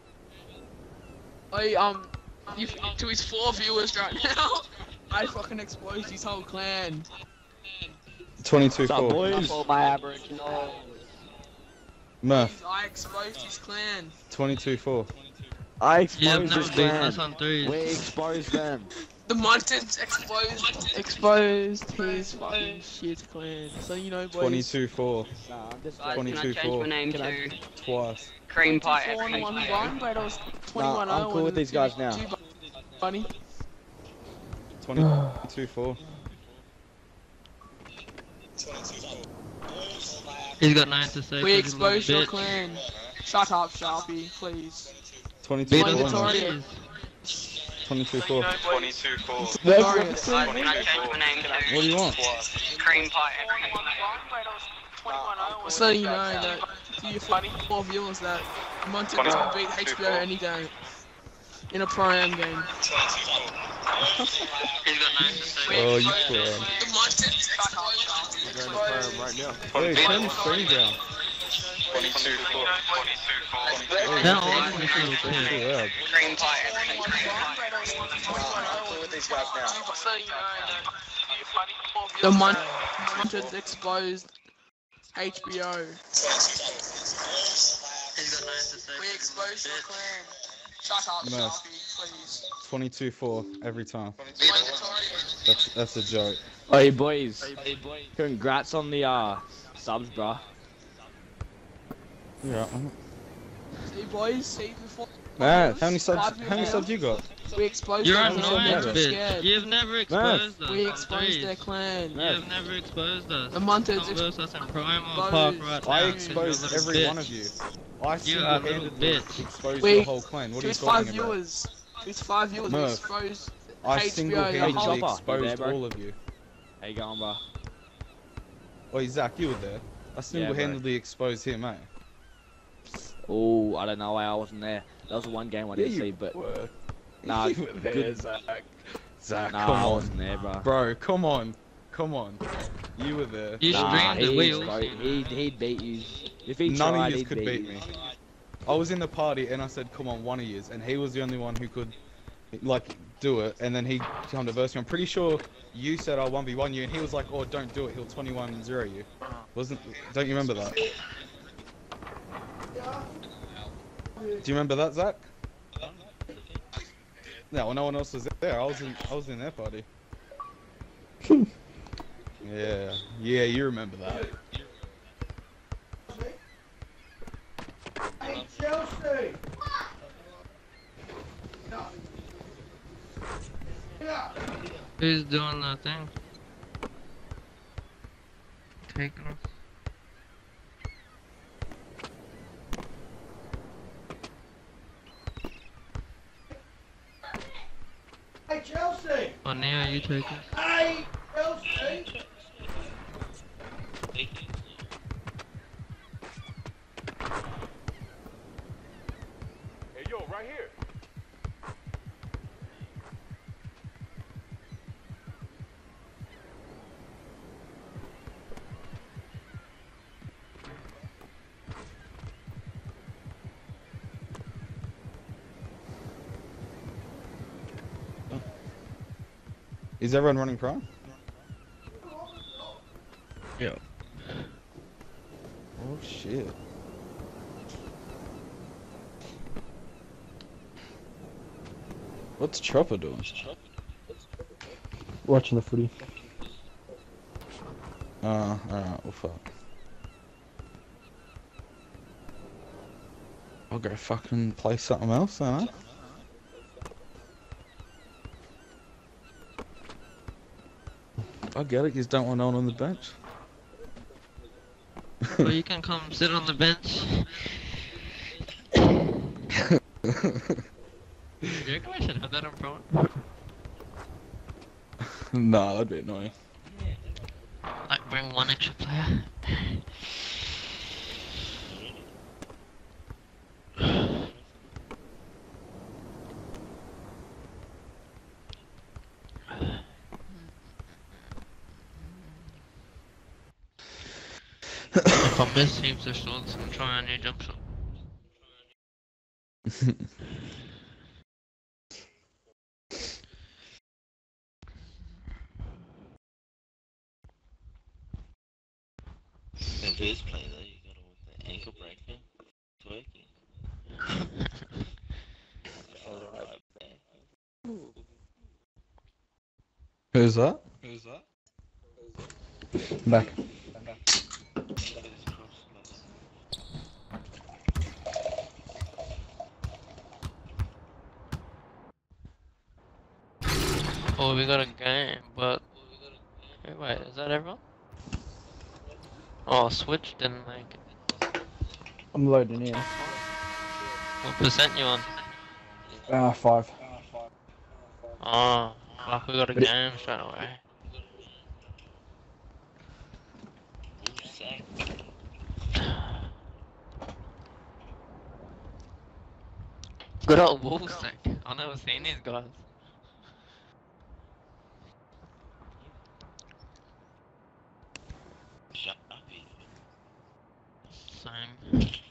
I um, you, to his four viewers right now, I fucking exposed his whole clan. twenty-two What's up, four. boys? all my Aboriginal. Murph, I exposed his clan. twenty-two four. I Yeah, I've exposed never this beaten clan. us on threes. We exposed them. The Muntins exposed exposed his fucking shit clan. So you know, boys. twenty-two four. Nah, I'm just Guys, twenty-two can I change four. my name Can I- to Twice. Cream Pie twenty-four and one Everything? one, but I was twenty-one Nah, I'm cool with these guys now. Funny. twenty-two four. He's got nothing to say. We 'cause he's a little exposed your bitch. clan. Shut up, Sharpie, please. twenty-two Beat four. him, man. Victoria. twenty-two four. twenty-two four. Victorious. Guys, can I change my name to What do you want? Cream Pie Everything? So you know that to your funny four viewers that Muntins will beat H B O any day in a pro-am game. He's got nothing to say. Oh, you clown. The Muntins exposed. right now. Hey, turn the screen down. twenty-two four. How old is this little kid? Too loud. Cream Pie Everything? I'm cool with these guys now. So you know that to your funny four viewers the Muntins exposed H B O. He's got nothing to say. We exposed your clan. Shut up, No. Sharpie, please. twenty-two four every time. That's that's a joke. Hey boys, congrats on the uh subs, bruh. Yeah. See boys, see before. Man, how many subs? How many subs you got? We exposed You're their an clan. annoying They're bitch. scared. You've never exposed us. We on exposed threes. their clan. You've never exposed us. The Muntins Don't verse us in Prime or exposed- Park right now. I 'cause you're a exposed little every bitch. one of you. I You are a little single-handedly bitch. exposed We- your whole clan. What are you Who's five talking about? viewers? Who's five viewers? We Murph. exposed I H B O. the single-handedly whole- Chopper. exposed You there, bro? all of you. How you going, bruh? Oh, Zach, you were there. I single-handedly exposed him, eh? Oh, I don't know why I wasn't there. That was the one game I Yeah, didn't you see, but were. nah, You were there, good. Zach. Zach, Nah, come I on. wasn't there, bruh. Bro, come on. Come on. You were there. You Nah, streamed the he, wheels. bro, he'd, he'd beat you. If he None tried, of you he'd could beat, beat you. me. I was in the party and I said, come on, one of yous, and he was the only one who could, like, do it, and then he come to verse me. I'm pretty sure you said I'll one v one you, and he was like, oh, don't do it, he'll twenty-one zero you. Wasn't, don't you remember that? Do you remember that, Zach? No, well, no one else was there. I was in, I was in their party. Yeah, yeah, you remember that. Hey, Chelsea! Who's doing that thing? Taking us. Hey, Chelsea! Oh, Neo, you take us. Hey, Chelsea! Hey, yo, right here. Is everyone running Prime? Yeah. Oh shit. What's Chopper doing? Watching the footy. Oh, alright, well fuck. go fucking play something else, then, eh? I get it, you just don't want no one on the bench. Well, you can come sit on the bench. Do you reckon I should have that in front? Nah, that'd be annoying. Like, bring one extra player. If I miss teams or shots, I'm trying a new jump shot. In this play though, you gotta want the ankle breaker, twerking. Alright, Who's that? Who's that? Back. Oh, we got a game, but hey, wait, is that everyone? Oh, Switch didn't make it. I'm loading in. What percent you on? Ah, uh, five. Oh, fuck, we got a But it- game straight away. Good old Wolfsack. I've never seen these guys. Shut up, Ethan. Same.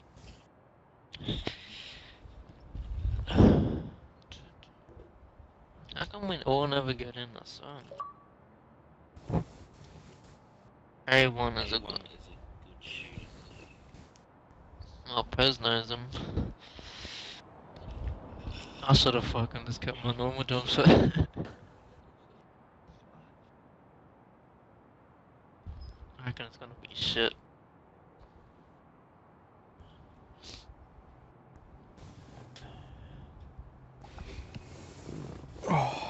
How come we all never get in the sun? A one is a good. Oh, Prez knows him. I should have fucking just kept my normal jump shot. I reckon it's gonna be shit. Oh.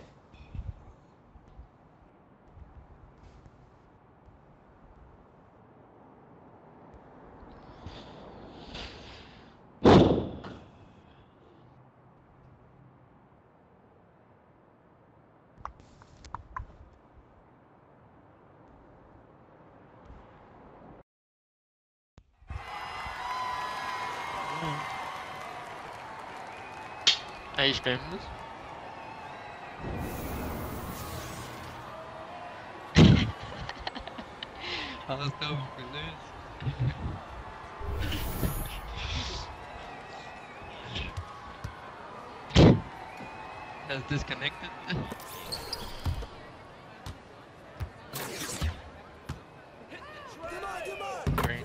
Are you streaming this? I was hoping for this. Has disconnected. Great.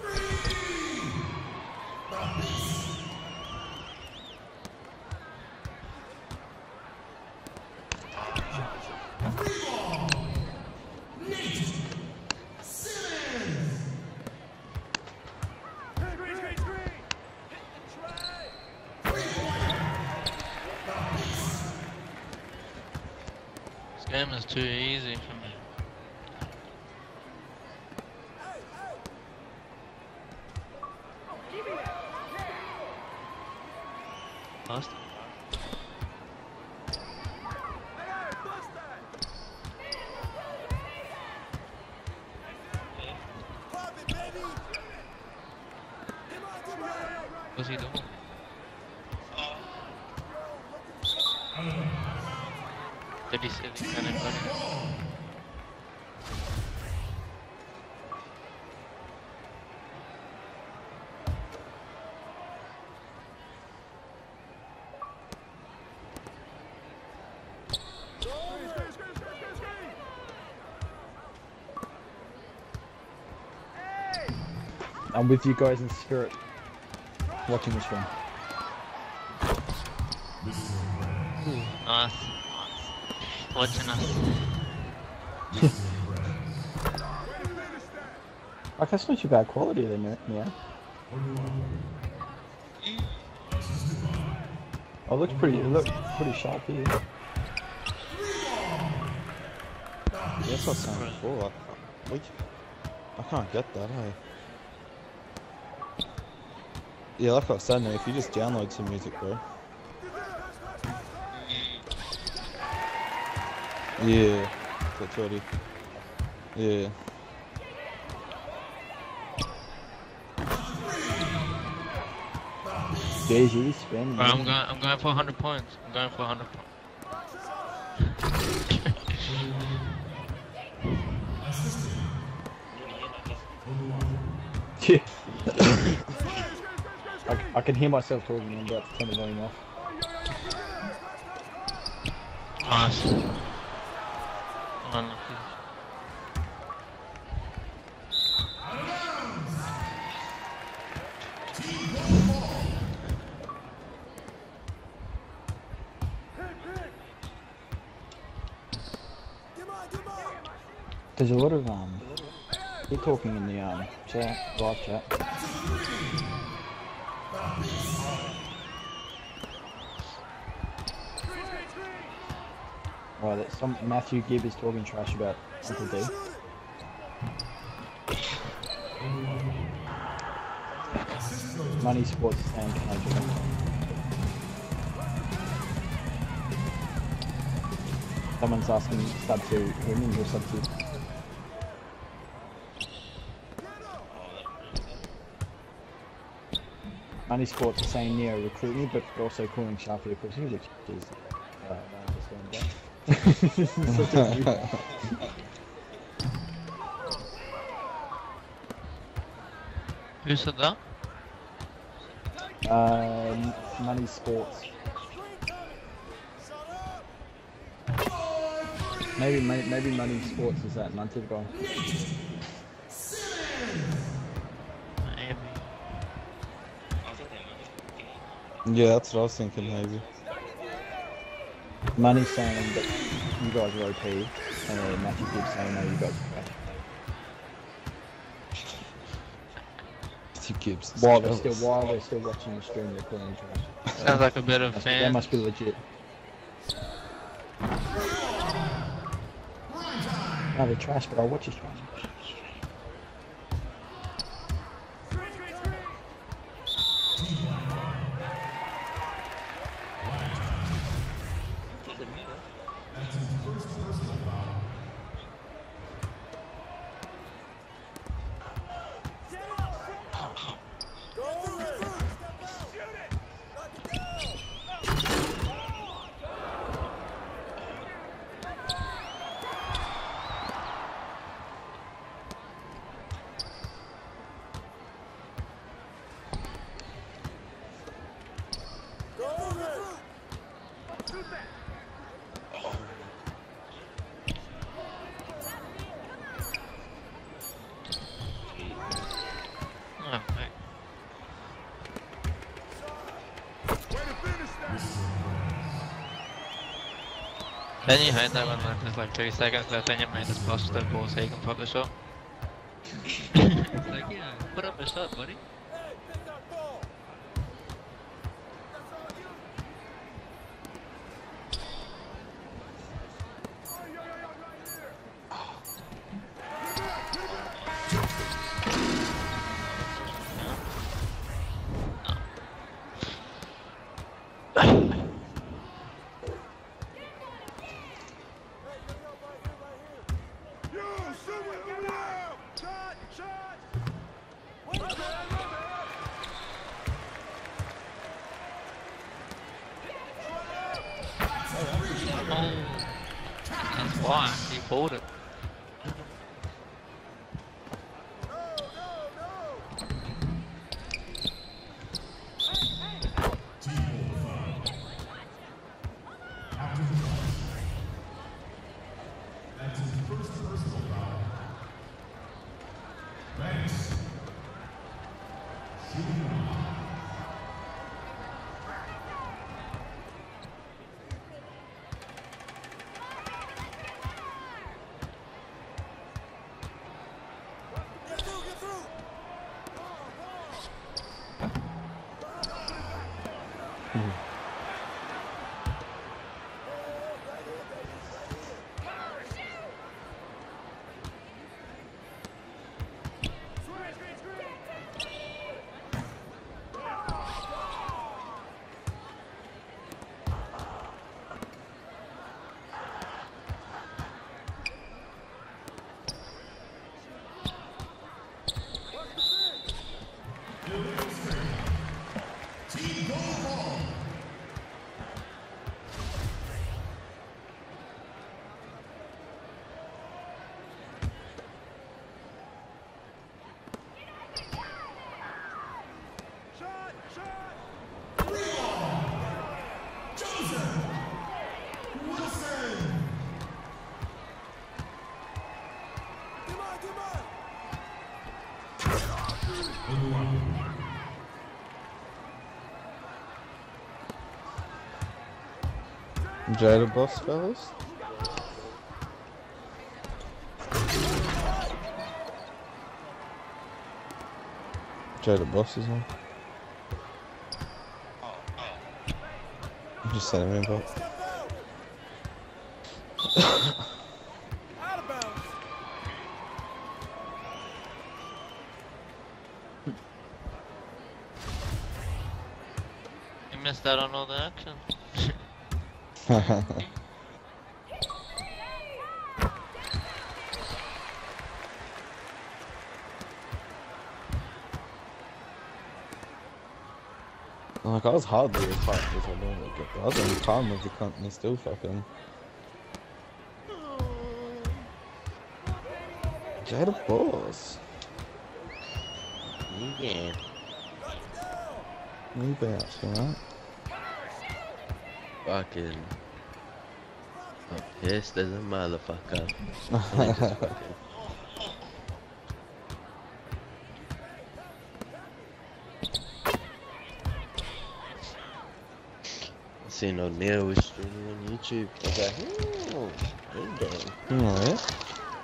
This game is too easy for me. Lost. What's he doing? Did he say he kind of funny? I'm with you guys in spirit. Watching this one. Ooh, nice. Watching us. Like, that's not too bad quality then, yeah. Oh, it looks pretty. It looks pretty sharp here. Yeah, that's what I was saying before. Like, we, I can't get that, hey. Yeah, like I was saying, if you just download some music, bro. Yeah, that's already. Yeah. Daisy, spin. Bro, I'm going. I'm going for one hundred points. I'm going for one hundred points. Yeah. I, I can hear myself talking. I'm about to turn the volume off. Nice. Unlucky. There's a lot of um, you're talking in the um chat, live chat. Right, that some Matthew Gibb is talking trash about Uncle D. Money Sports is saying, can I join? Someone's asking sub to women or sub to. Money Sports is saying Neo recruit me, but also calling Sharpie a pussy, which is uh, I understand that. Such a weird- Who said that? Um, Money Sports. Maybe maybe, maybe Money Sports is that Munted guy. Yeah, that's what I was thinking, maybe. Money saying that you guys are O P, and then Matthew Gibbs saying no, you guys are trash. Matthew Gibbs. While they're still while they're still watching the stream, they're calling trash. Sounds like a bit of That's- fan. That must be legit. No, they're trash, but I'll watch his trash. Then you hate that when like, there's like three seconds left and your mate just busts the ball so you can pop the shot. It's like, yeah, put up a shot, buddy. That's why he pulled it. Jada Boss, fellas. Jada Boss is on. I'm just sending him invite. You missed out on all the action. Like, I was hardly as fast as I normally get, but I was on time with the cunt and he still fucking... Jada Boss. Yeah. You bounce, right? Fucking. I'm pissed as a motherfucker. I just fucking- I seen O'Neal was streaming on YouTube. I was like, oh, damn. Alright.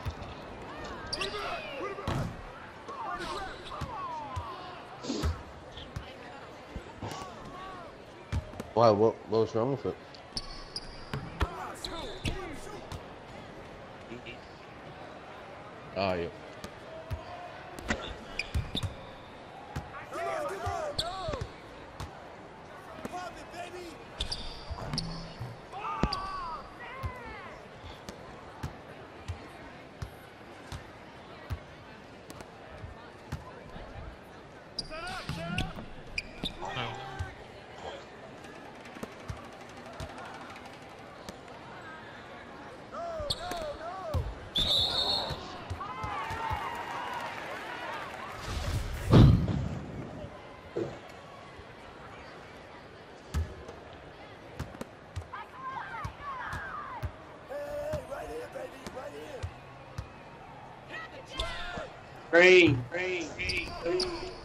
Why? What? What was wrong with it? Oh yeah. Green, green, green, green.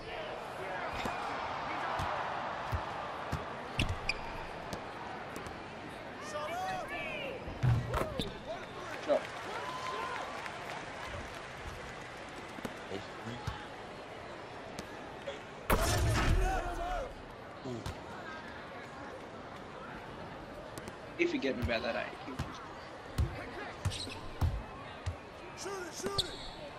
If you get me about that eight. Shoot it, shoot it!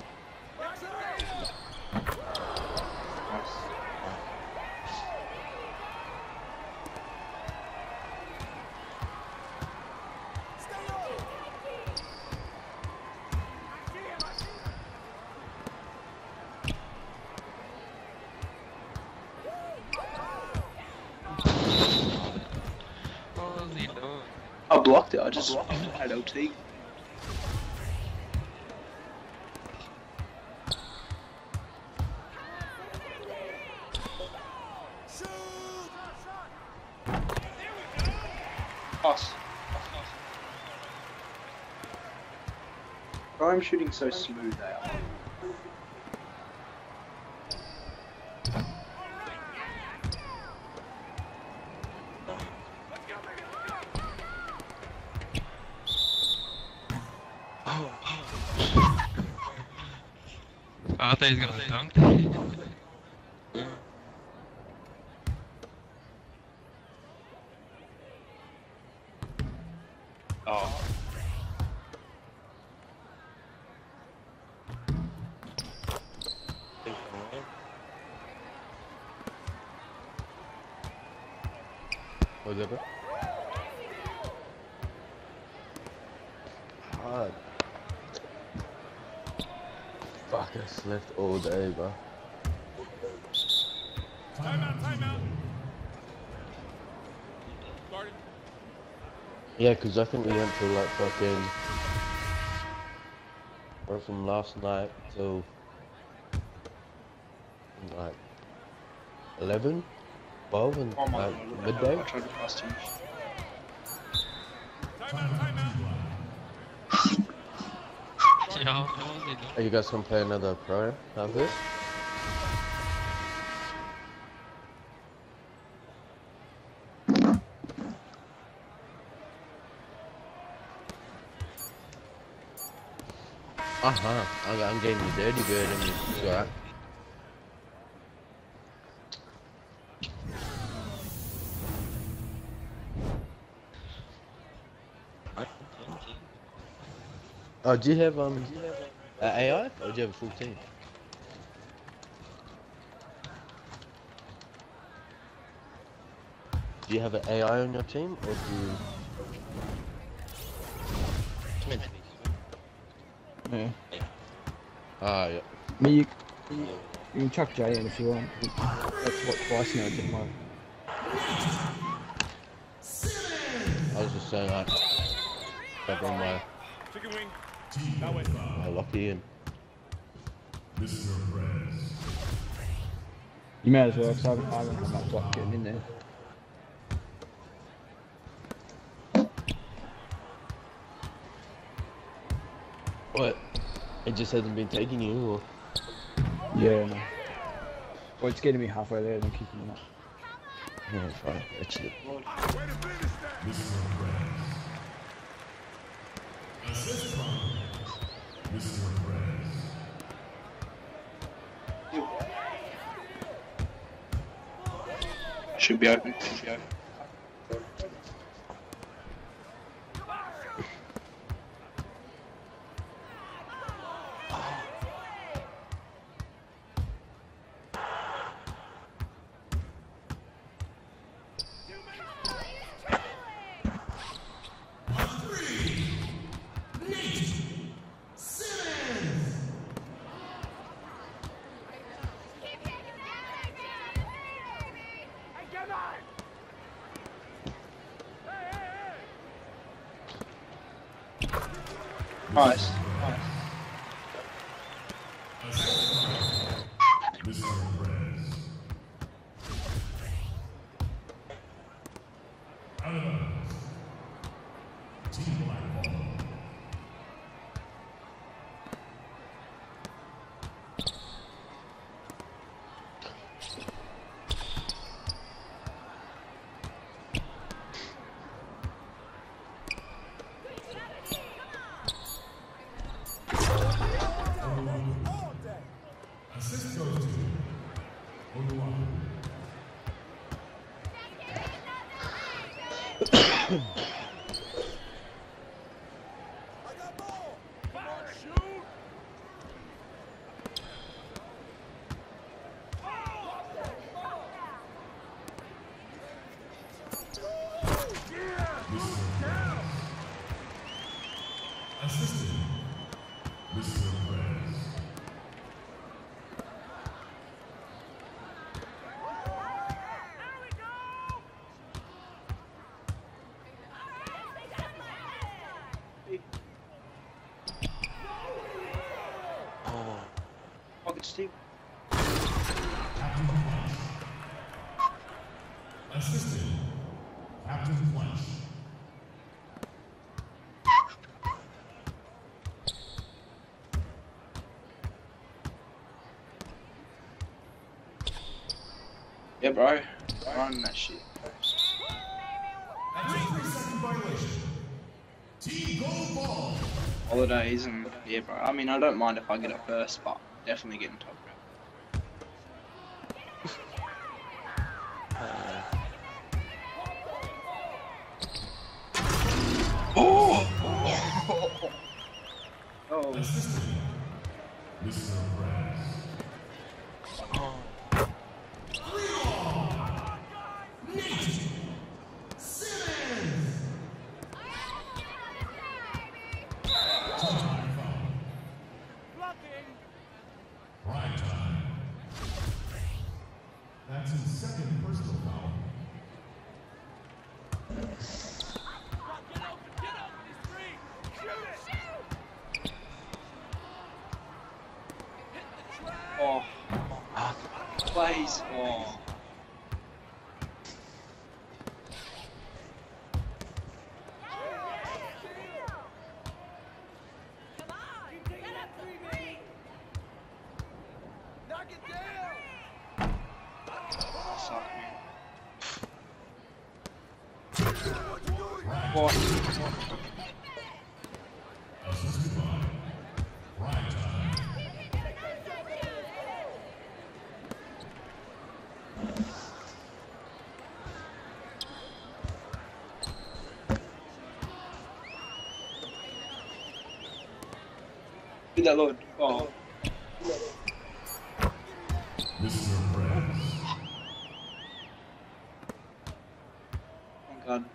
What was he doing? I blocked it, I just had O T. Pass. Why I'm shooting so smooth out? I thought he was gonna dunk. Oh. What's up, bro? Hard. Fuck, I slept all day, bro. Timeout, timeout. Yeah, cause I think we went till like fucking, or from last night till like eleven, twelve, and Oh my like God, midday. I tried to pass too much. Timeout, timeout. Yo, what was he doing? Are you guys gonna play another pro after this? Uh-huh. I'm, I'm getting the dirty bird and it's alright. Oh, do you have um uh, A I or do you have a full team? Do you have an A I on your team or do you? Yeah. Ah, yeah. I mean, you, you, you can chuck Jay in if you want. That's what twice now did mine. I was just saying like, I bring my my Lockie in. You may as well, because I haven't, I haven't come back to like getting in there. What? It just hasn't been taking you, or? Yeah, no. Well, it's getting me halfway there, then kicking me up. Yeah, fine. Actually. Should be open. Should be open. Nice. Steve. Assistant, Captain Flash. Yeah, bro. Run that shit. That's a three second violation. Team gold ball. Holidays and yeah, bro. I mean, I don't mind if I get it first, but definitely getting top round. Oh! Oh! Mister Brass. Oh. Nate Simmons. Right time. That's his second personal foul. Oh. Please. Oh. Assisted by Ryan. Give that load. Oh. Thank God.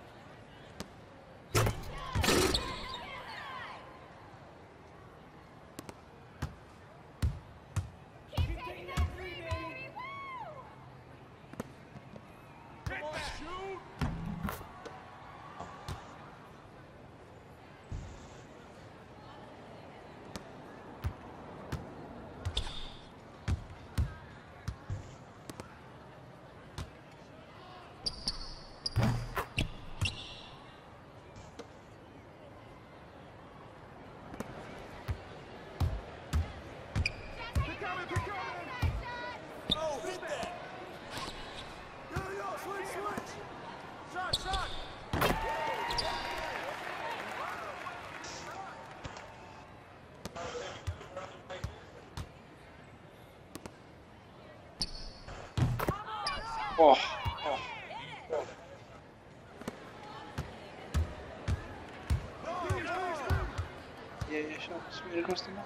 Oh, oh. Yeah, yeah, sure. Straight across the map.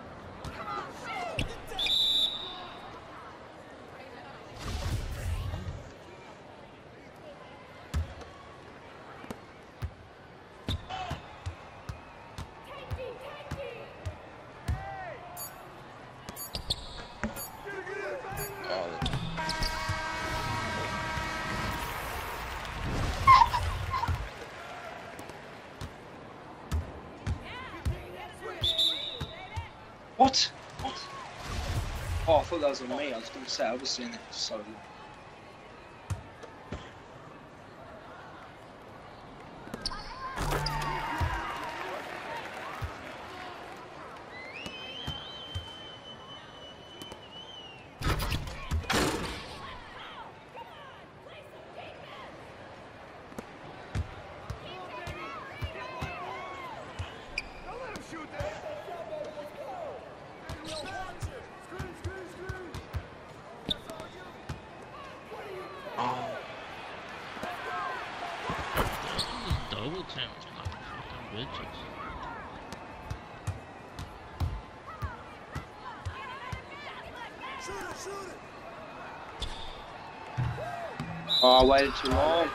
What? What? Oh, I thought that was on me. I was going to say, I was seeing it so long. Double team, like fucking bitches. Oh, I waited too long.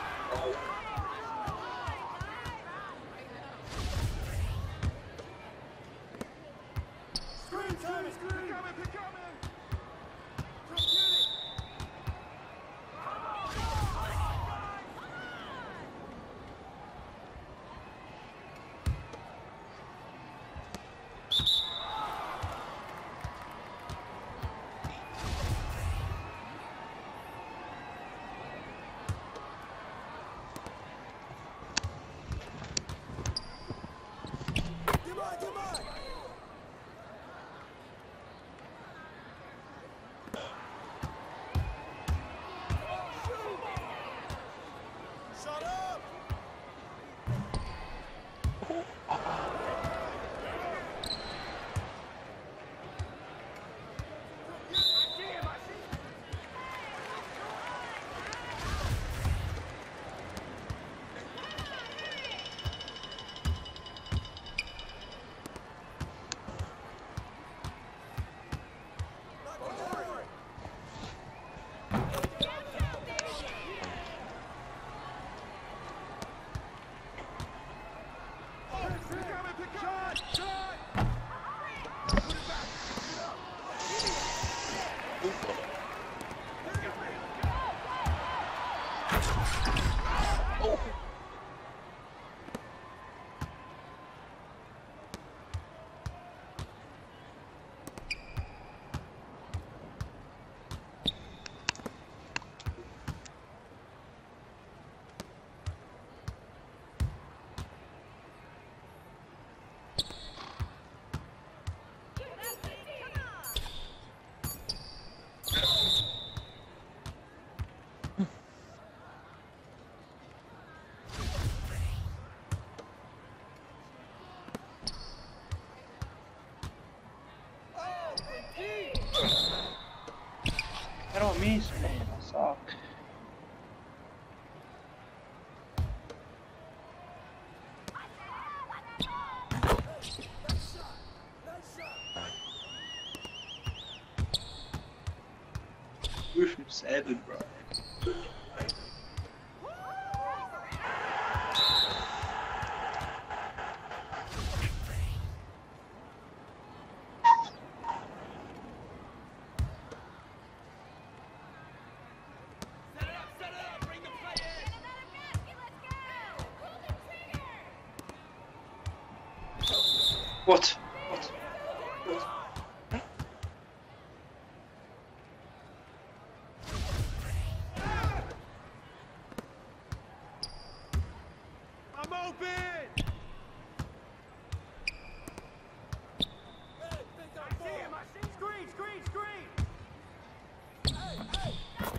We're from seven, bro. What? What? What? I'm open! Damn, I see screen, screen, screen! Hey, hey!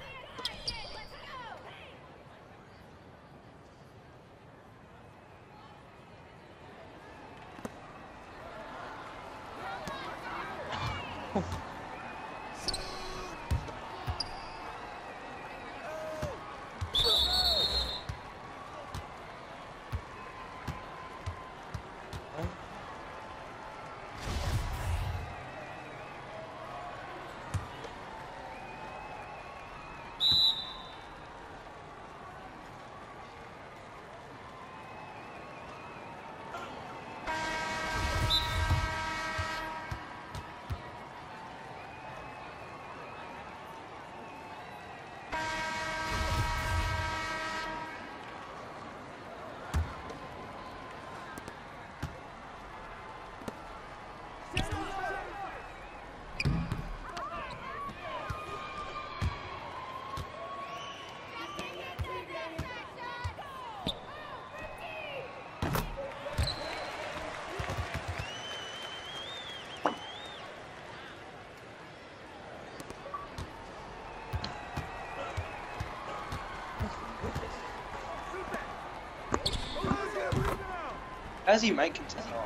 How's he making it? Oh.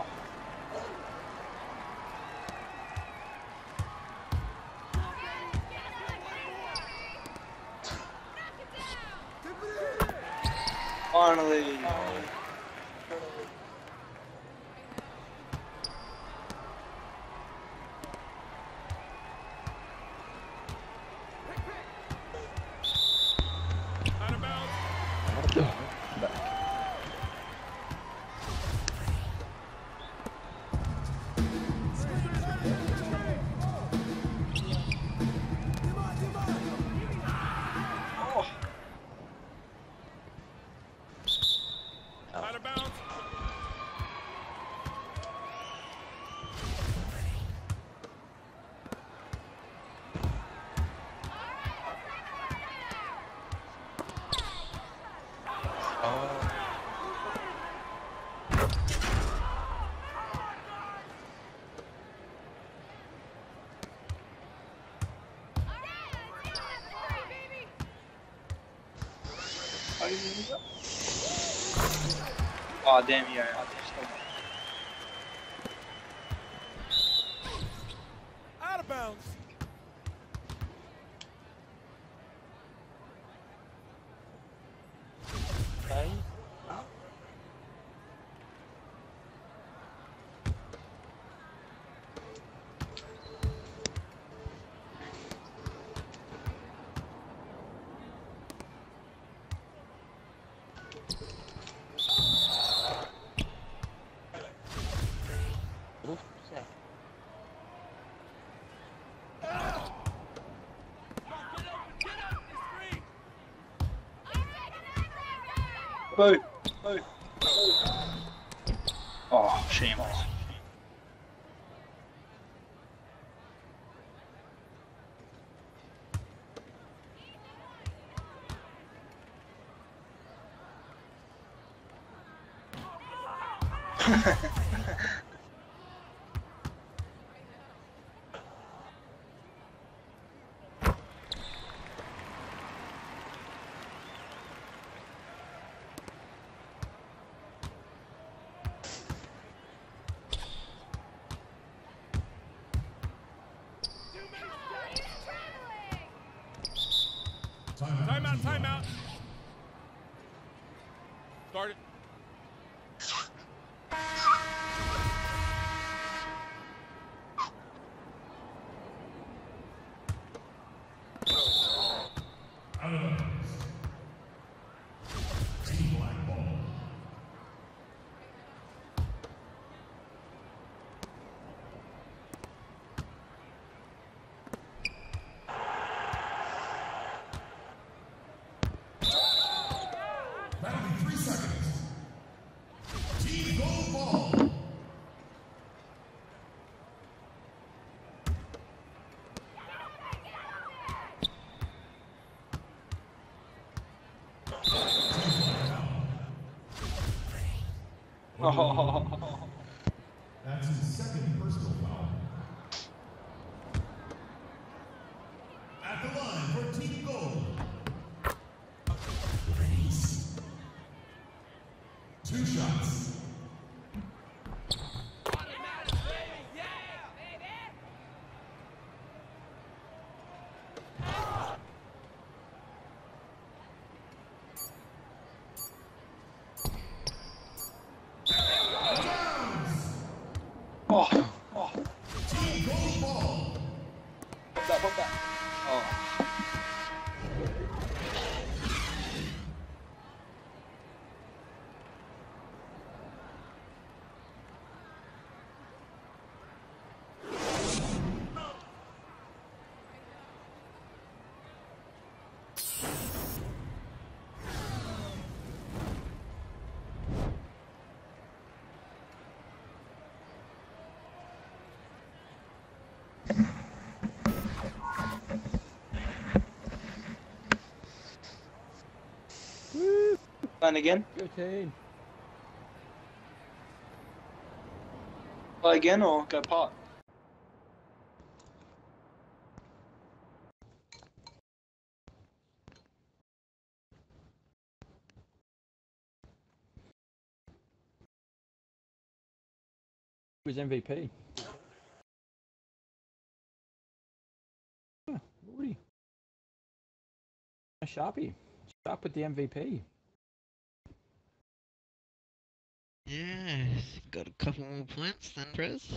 Finally. Oh damn, yeah, yeah. Out of bounds. Okay. Boo! Boo! Oh, shame on. Time out, time out. Start it. Oh. That's his second personal foul. At the line for Team Gold. Race. Two shots. Oh, oh. Team Gold ball. Put that, put that. Oh. Plan again? Go team. Play again or go pot? Who's M V P? Huh, Woody. Sharpie. Sharp with the M V P. Yeah, got a couple more points than Prez.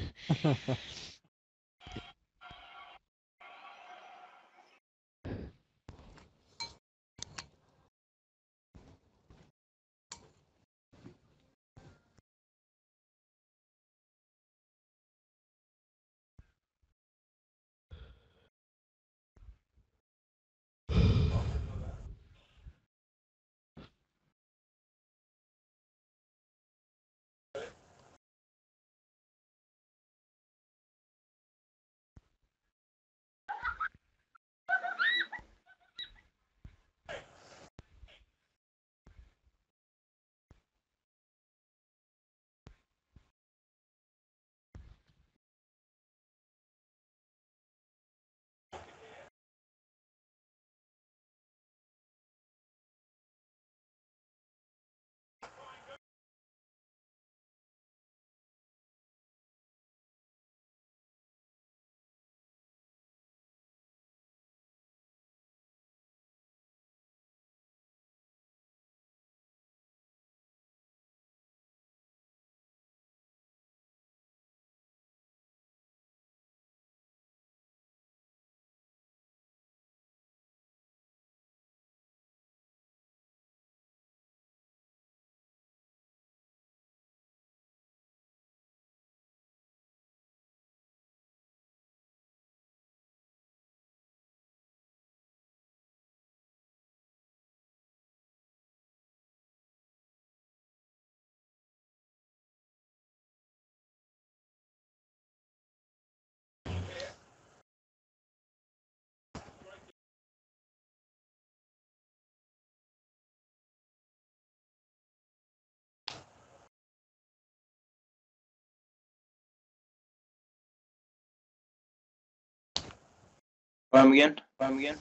Play again? Play again?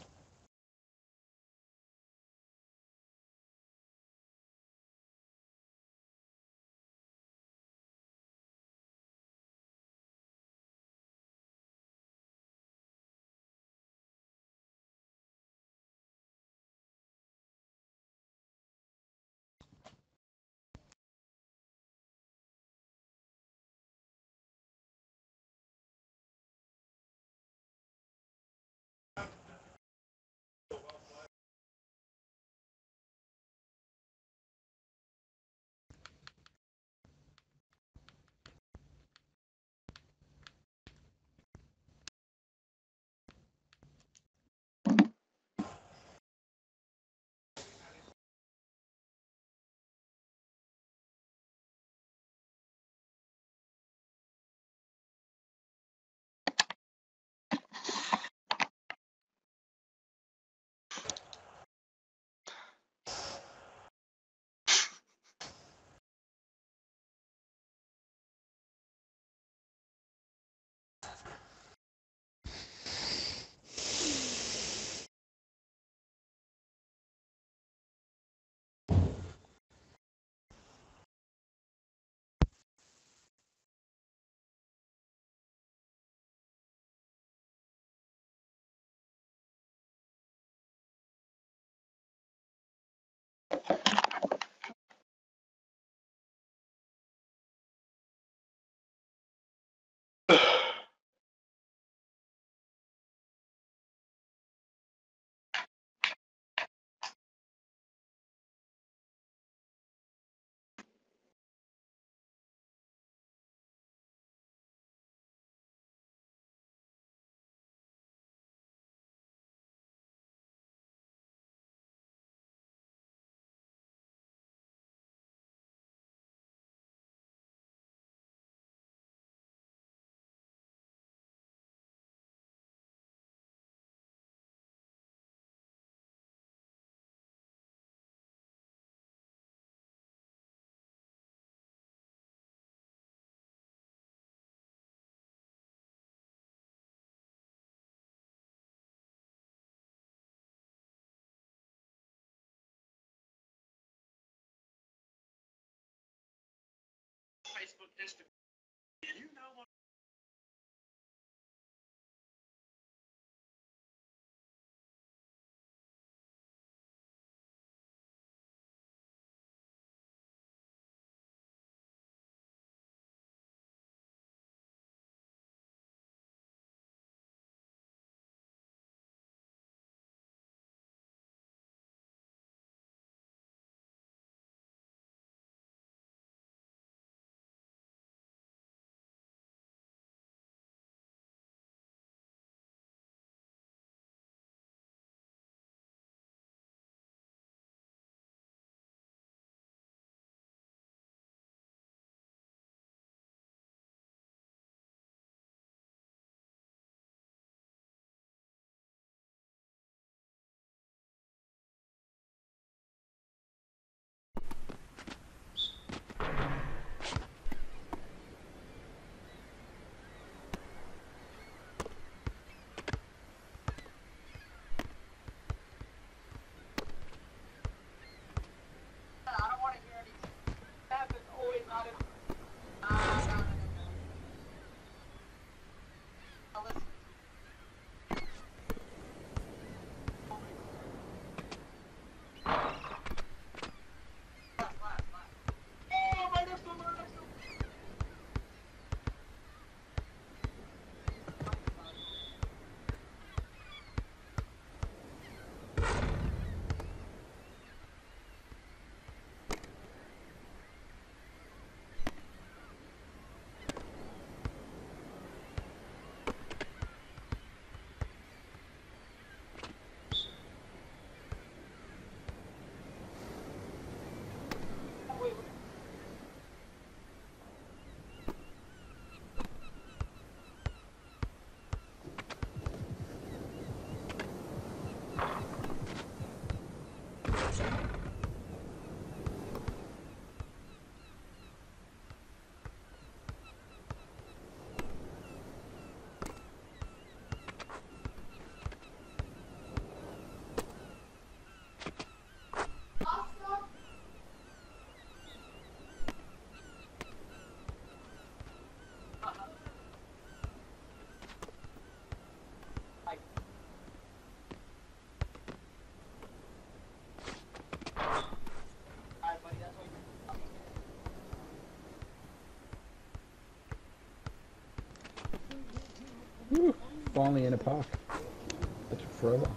Woo, finally in a park. That took forever.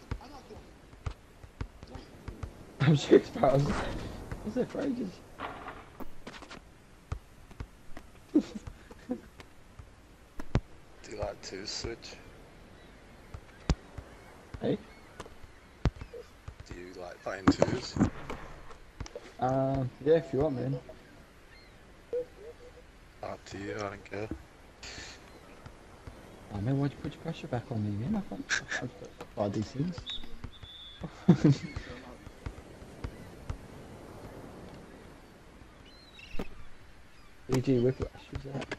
I'm serious, bro. I was, I was there for ages. Do you like to switch? Hey? Do you like playing twos? Um, yeah, if you want, man. Up to you, I don't care. Oh man, why'd you put your pressure back on me, man? I can't, I can't buy these things. E G Whiplash, who's that?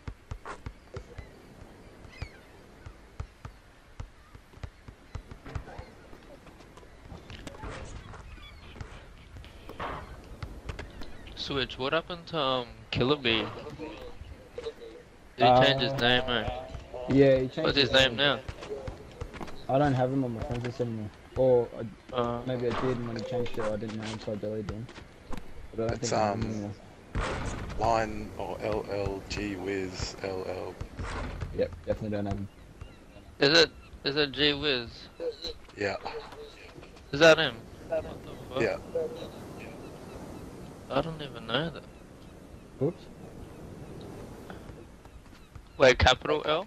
Switch, what happened to um Killer Bee? Did he Uh, change his name or? Yeah, he changed What's his name now? I don't have him on my friends list anymore. Or I, Uh. maybe I did, and when he changed it, I didn't know him, so I deleted him. But I don't It's think I have him um anymore. line or L L G Wiz L L. Yep, definitely don't have him. Is it is it G Wiz? Yeah. Is that him? What the fuck? Yeah. I don't even know that. Oops. Wait, capital L?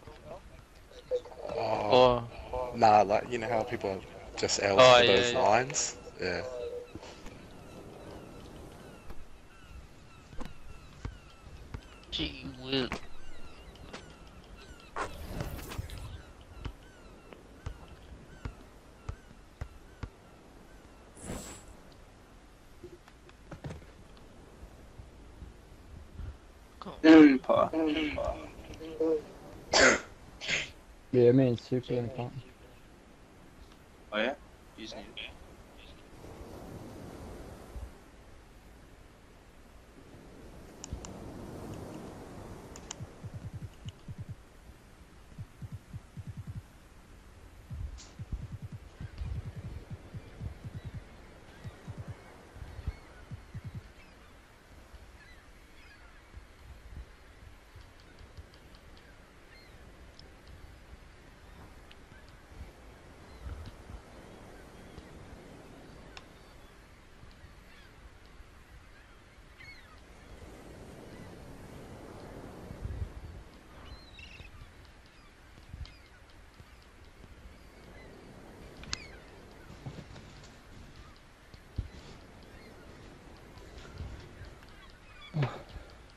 Oh, nah, like you know how people are just L Oh, for yeah, those yeah. lines? Yeah. G Wiz. Impa. Yeah, me and Super in a park. Oh yeah? Using it.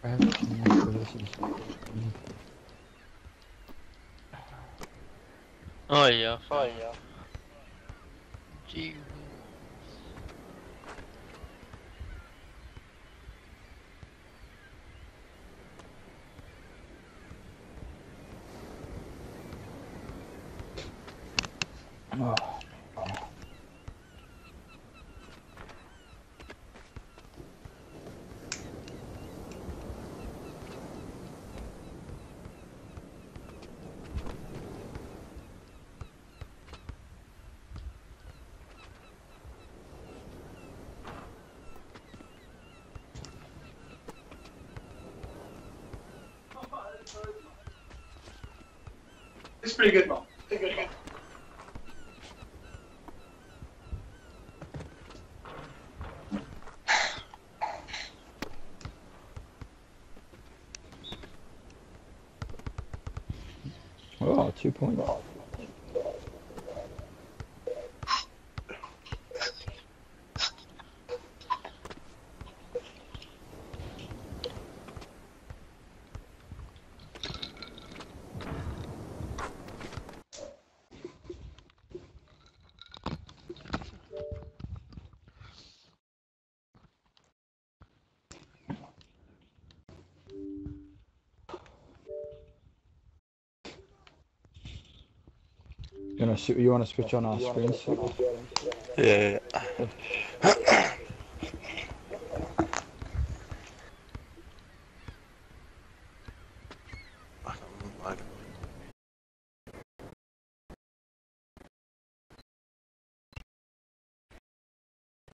Oh yeah. Oh yeah. Gee. Oh. It's pretty good, Mom. Pretty good, good. Oh, two points. You wanna you wanna switch on our screen? Yeah.